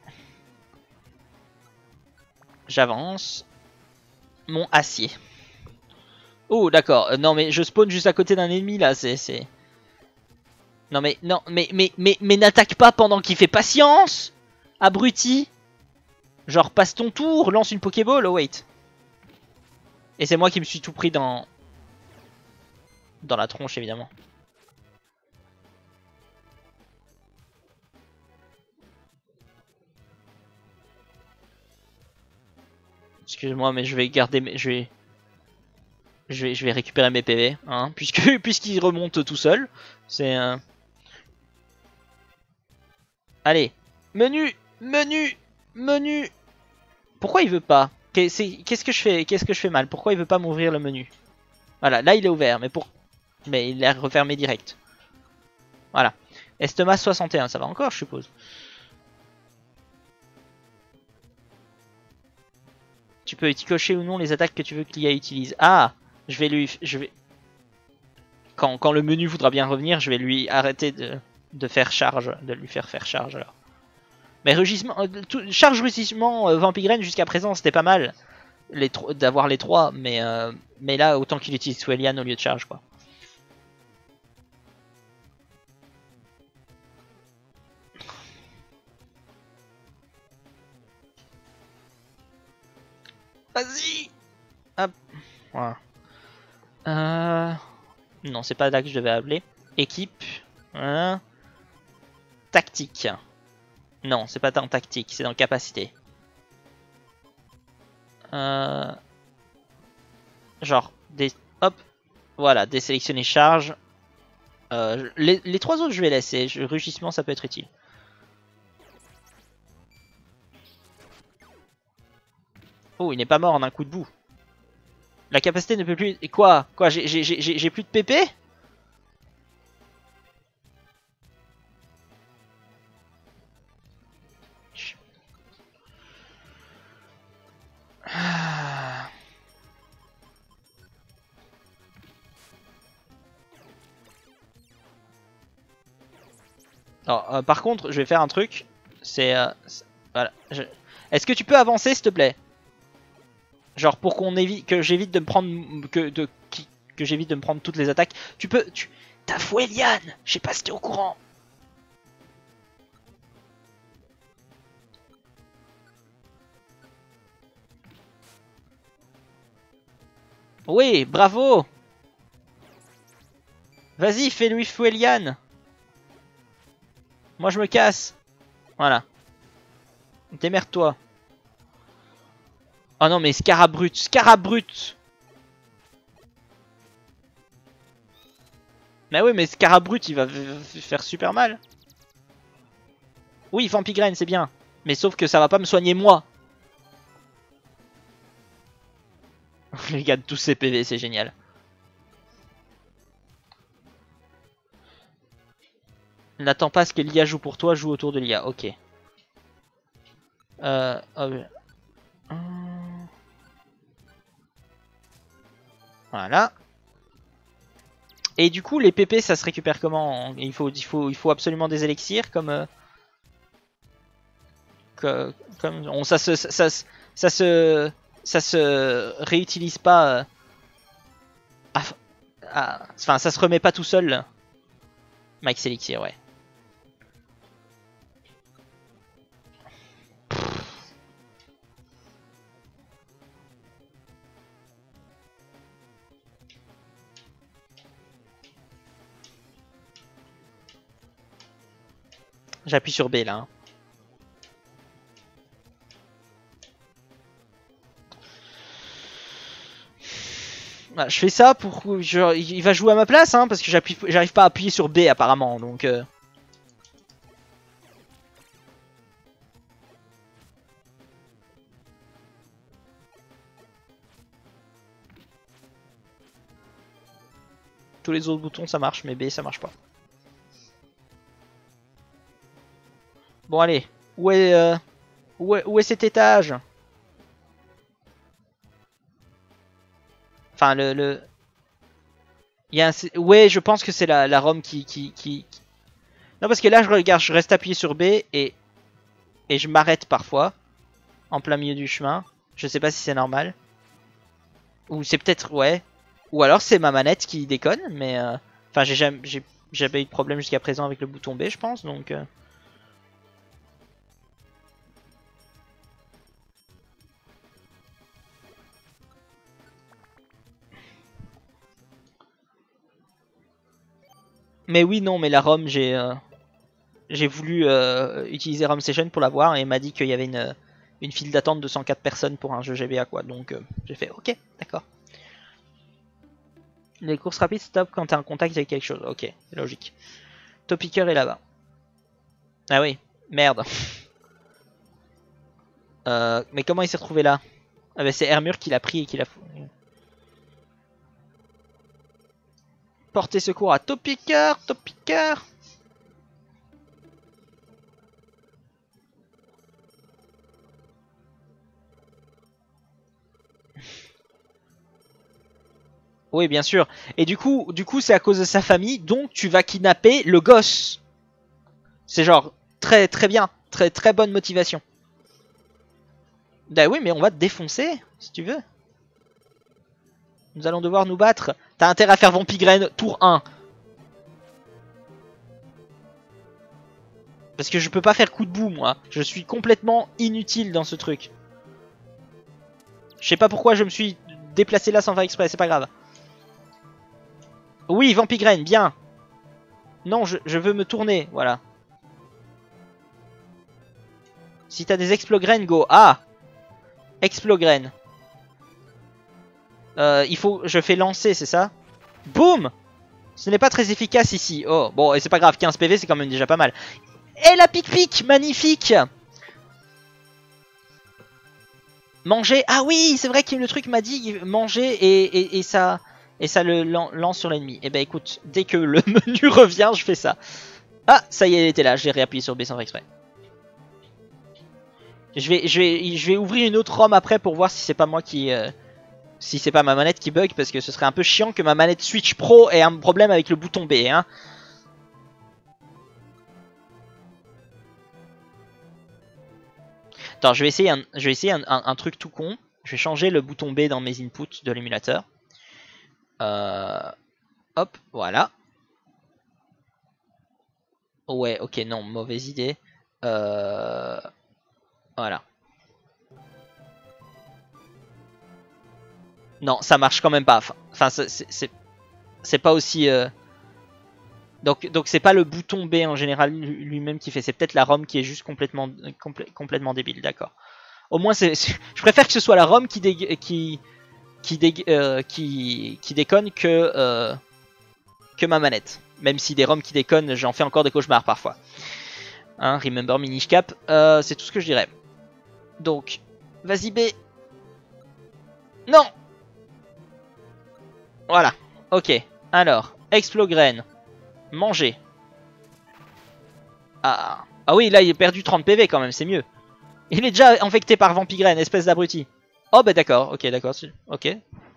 J'avance. Mon acier. Oh, d'accord. Non, mais je spawn juste à côté d'un ennemi, là. C'est... Non, mais... Non, mais... Mais, mais, mais n'attaque pas pendant qu'il fait patience. Abruti. Genre, passe ton tour. Lance une Pokéball. Oh, wait. Et c'est moi qui me suis tout pris dans... Dans la tronche, évidemment. Excuse-moi, mais je vais garder mes... Je vais... Je vais, je vais récupérer mes P V, hein, puisque puisqu'il remonte tout seul. C'est un... Euh... Allez, menu, menu, menu. Pourquoi il veut pas? Qu'est-ce que je fais? Qu'est-ce que je fais mal? Pourquoi il veut pas m'ouvrir le menu? Voilà, là il est ouvert, mais pour... Mais il est refermé direct. Voilà. Estomac soixante et un, ça va encore, je suppose. Tu peux y cocher ou non les attaques que tu veux qu'il y utilise. Ah, je vais lui... Je vais... Quand, quand le menu voudra bien revenir, je vais lui arrêter de, de faire charge, de lui faire faire charge alors. Mais rugissement, tout, charge rugissement euh, Vampigraine jusqu'à présent c'était pas mal d'avoir les trois, mais, euh, mais là autant qu'il utilise Swellian au lieu de charge quoi. Vas-y. Hop. Voilà. Euh... Non, c'est pas là que je devais appeler. Équipe. Hein. Tactique. Non, c'est pas dans tactique, c'est dans capacité. Euh... Genre, des... hop. Voilà, désélectionner charge. Euh, les, les trois autres, je vais laisser. Le rugissement, ça peut être utile. Oh, il n'est pas mort en un coup de boue. La capacité ne peut plus... Et quoi? Quoi? J'ai plus de P P? Alors, euh, par contre, je vais faire un truc. C'est... Euh, voilà. Je... Est-ce que tu peux avancer, s'il te plaît? Genre pour qu'on évite, que j'évite de me prendre, que de, que, que j'évite de me prendre toutes les attaques. Tu peux, tu, t'as Fouelian. Je sais pas si t'es au courant. Oui, bravo. Vas-y, fais-lui Fouelian. Moi je me casse. Voilà. Démerde-toi. Oh non mais Scarabrut, Scarabrut. Mais oui, mais Scarabrut, il va faire super mal. Oui, Vampigraine, c'est bien. Mais sauf que ça va pas me soigner moi. Les gars de tous ces P V, c'est génial. N'attends pas ce que l'I A joue pour toi, joue autour de l'I A. Ok. Euh... Okay. Voilà. Et du coup, les P P, ça se récupère comment? Il faut, il faut, il faut absolument des élixirs comme, euh, que, comme on, ça se, ça, ça, ça se, ça se réutilise pas. Euh, à, à, enfin, ça se remet pas tout seul. Là. Max Elixir, ouais. J'appuie sur B là. Hein. Bah, je fais ça pour... Je, il va jouer à ma place, hein, parce que j'arrive pas à appuyer sur B apparemment, donc... Euh... Tous les autres boutons ça marche, mais B ça marche pas. Bon allez, où est, euh, où est, où est cet étage? Enfin le... le... Il y a un... Ouais, je pense que c'est la, la ROM qui, qui, qui... Non parce que là je regarde, je reste appuyé sur B et... Et je m'arrête parfois. En plein milieu du chemin. Je sais pas si c'est normal. Ou c'est peut-être... Ouais. Ou alors c'est ma manette qui déconne, mais... Euh... Enfin j'ai jamais, jamais eu de problème jusqu'à présent avec le bouton B je pense, donc... Euh... Mais oui, non, mais la ROM, j'ai euh, j'ai voulu euh, utiliser ROM Session pour la voir et il m'a dit qu'il y avait une, une file d'attente de cent quatre personnes pour un jeu G B A quoi. Donc euh, j'ai fait ok, d'accord. Les courses rapides stop quand t'es en contact avec quelque chose. Ok, c'est logique. Topicker est là-bas. Ah oui, merde. euh, mais comment il s'est retrouvé là? Ah bah c'est Hermure qui l'a pris et qui l'a... Portez secours à Topicker, Topicker. Oui, bien sûr. Et du coup, du coup, c'est à cause de sa famille, donc tu vas kidnapper le gosse. C'est genre très très bien, très très bonne motivation. Bah oui, mais on va te défoncer si tu veux. Nous allons devoir nous battre. T'as intérêt à faire Vampigraine tour un. Parce que je peux pas faire coup de bout moi. Je suis complètement inutile dans ce truc. Je sais pas pourquoi je me suis déplacé là sans faire exprès, c'est pas grave. Oui, Vampigraine, bien. Non, je, je veux me tourner, voilà. Si t'as des Explograines, go. Ah, Explograine. Euh, il faut... Je fais lancer, c'est ça? Boum. Ce n'est pas très efficace ici. Oh, bon, et c'est pas grave, quinze P V, c'est quand même déjà pas mal. Et la pic-pic, magnifique. Manger. Ah oui, c'est vrai que le truc m'a dit manger et, et, et ça... Et ça le lance sur l'ennemi. Et ben écoute, dès que le menu revient, je fais ça. Ah, ça y est, elle était là. J'ai réappuyé sur B sans faire exprès. Je vais, je, vais, je vais ouvrir une autre ROM après pour voir si c'est pas moi qui... Euh, si c'est pas ma manette qui bug. Parce que ce serait un peu chiant que ma manette Switch Pro ait un problème avec le bouton B. Hein. Attends, je vais essayer, un, je vais essayer un, un, un truc tout con. Je vais changer le bouton B dans mes inputs de l'émulateur. Euh, hop, voilà. Ouais, ok, non, mauvaise idée. Euh, voilà. Non, ça marche quand même pas. Enfin, c'est pas aussi... Euh... Donc, donc c'est pas le bouton B en général lui-même qui fait. C'est peut-être la ROM qui est juste complètement, complè complètement débile, d'accord. Au moins, c'est, je préfère que ce soit la ROM qui, dé qui, qui, dé euh, qui, qui déconne que, euh, que ma manette. Même si des roms qui déconnent, j'en fais encore des cauchemars parfois. Hein, remember Minish Cap, euh, c'est tout ce que je dirais. Donc, vas-y B. Non. Voilà, ok. Alors, Explograine. Manger. Ah. ah oui, là il a perdu trente P V quand même, c'est mieux. Il est déjà infecté par Vampigraine, espèce d'abruti. Oh bah d'accord, ok, d'accord, ok.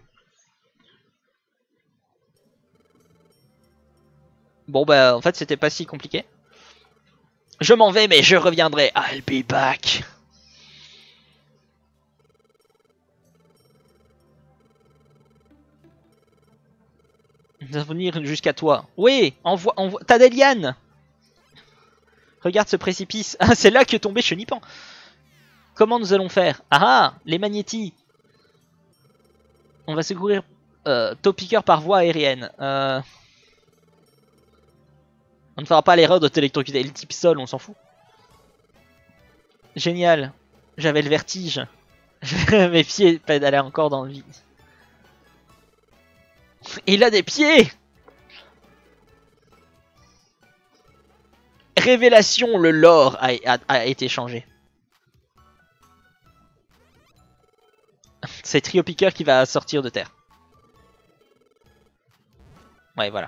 Bon bah en fait c'était pas si compliqué. Je m'en vais mais je reviendrai. I'll be back. Nous allons venir jusqu'à toi. Oui, envoie, envoie. T'as des lianes. Regarde ce précipice. Ah, c'est là que tombé Chenipan. Comment nous allons faire? Ah ah, les magnétis. On va secourir euh, Topiqueur par voie aérienne. Euh... On ne fera pas l'erreur de t'électrocuter. Le type sol, on s'en fout. Génial. J'avais le vertige. Mes pieds pédalaient encore dans le vide. Il a des pieds. Révélation, le lore a, a, a été changé. C'est Trio Piqueur qui va sortir de terre. Ouais, voilà.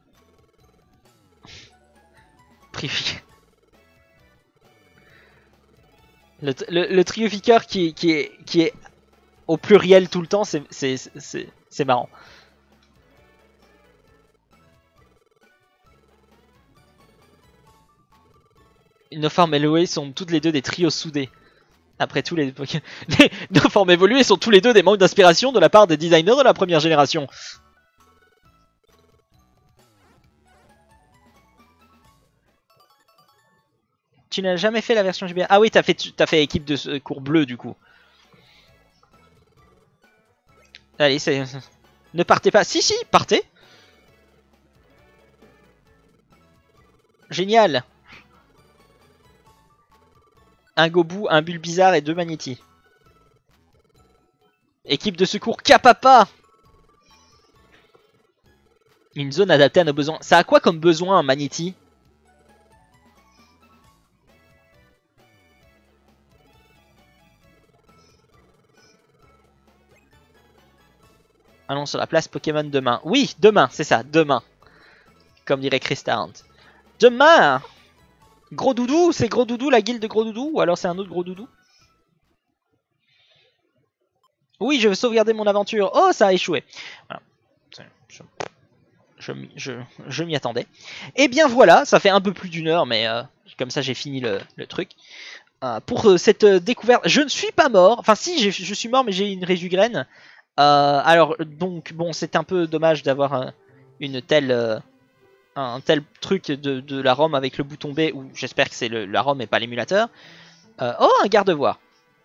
Le, le, le Trio Piqueur qui, qui, est, qui est au pluriel tout le temps, c'est marrant. Nos formes évoluées sont toutes les deux des trios soudés. Après tous les... les... Nos formes évoluées sont tous les deux des manques d'inspiration de la part des designers de la première génération. Tu n'as jamais fait la version J B R? Ah oui, t'as fait, t'as fait équipe de secours bleu du coup. Allez, c'est... Ne partez pas. Si, si, partez. Génial. Un Gobu, un Bulbizarre et deux Magnétis. Équipe de secours Kapapa. Une zone adaptée à nos besoins. Ça a quoi comme besoin un Magnéti? Allons sur la place Pokémon demain. Oui, demain, c'est ça, demain. Comme dirait Chris Tarrant. Demain. Gros Doudou, c'est Gros Doudou, la guilde de Gros Doudou? Ou alors c'est un autre Gros Doudou? Oui, je veux sauvegarder mon aventure. Oh, ça a échoué. Voilà. Je, je, je, je m'y attendais. Et bien voilà, ça fait un peu plus d'une heure, mais euh, comme ça j'ai fini le, le truc. Euh, pour euh, cette euh, découverte, je ne suis pas mort. Enfin si, je suis mort, mais j'ai une résugraine. Euh, alors donc, bon, c'est un peu dommage d'avoir euh, une telle... Euh, un tel truc de, de la ROM avec le bouton B, ou j'espère que c'est la ROM et pas l'émulateur. Euh, oh, un garde-voie.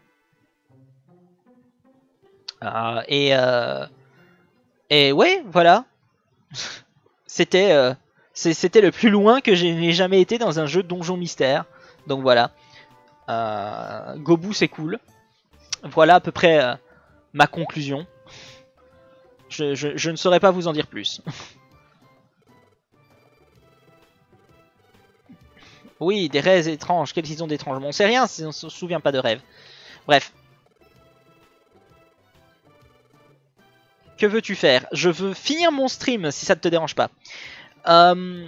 Euh, et, euh, et ouais, voilà. C'était euh, c'était le plus loin que j'ai jamais été dans un jeu de donjon mystère. Donc voilà. Euh, Gobu, c'est cool. Voilà à peu près euh, ma conclusion. Je, je, je ne saurais pas vous en dire plus. Oui, des rêves étranges. Quels ils ont d'étranges? Bon, on sait rien si on se souvient pas de rêves. Bref. Que veux-tu faire? Je veux finir mon stream, si ça ne te dérange pas. Euh...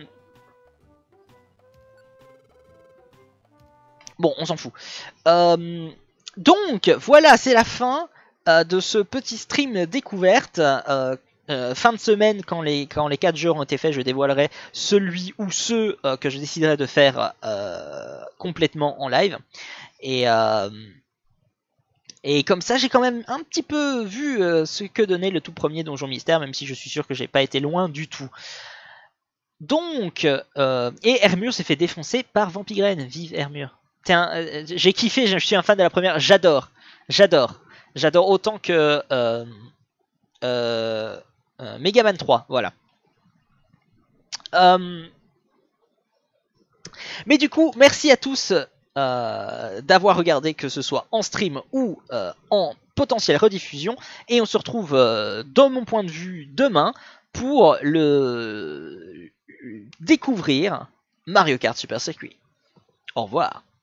Bon, on s'en fout. Euh... Donc, voilà, c'est la fin euh, de ce petit stream découverte. Euh, Euh, fin de semaine, quand les, quand les quatre jeux auront été faits, je dévoilerai celui ou ceux euh, que je déciderai de faire euh, complètement en live. Et, euh, et comme ça, j'ai quand même un petit peu vu euh, ce que donnait le tout premier Donjon Mystère, même si je suis sûr que j'ai pas été loin du tout. Donc, euh, et Hermure s'est fait défoncer par Vampigraine. Vive Hermure. Euh, j'ai kiffé, je suis un fan de la première, j'adore. J'adore. J'adore autant que... Euh, euh, Euh, Megaman trois, voilà. Euh... Mais du coup, merci à tous euh, d'avoir regardé, que ce soit en stream ou euh, en potentielle rediffusion. Et on se retrouve, euh, dans mon point de vue, demain pour le découvrir Mario Kart Super Circuit. Au revoir.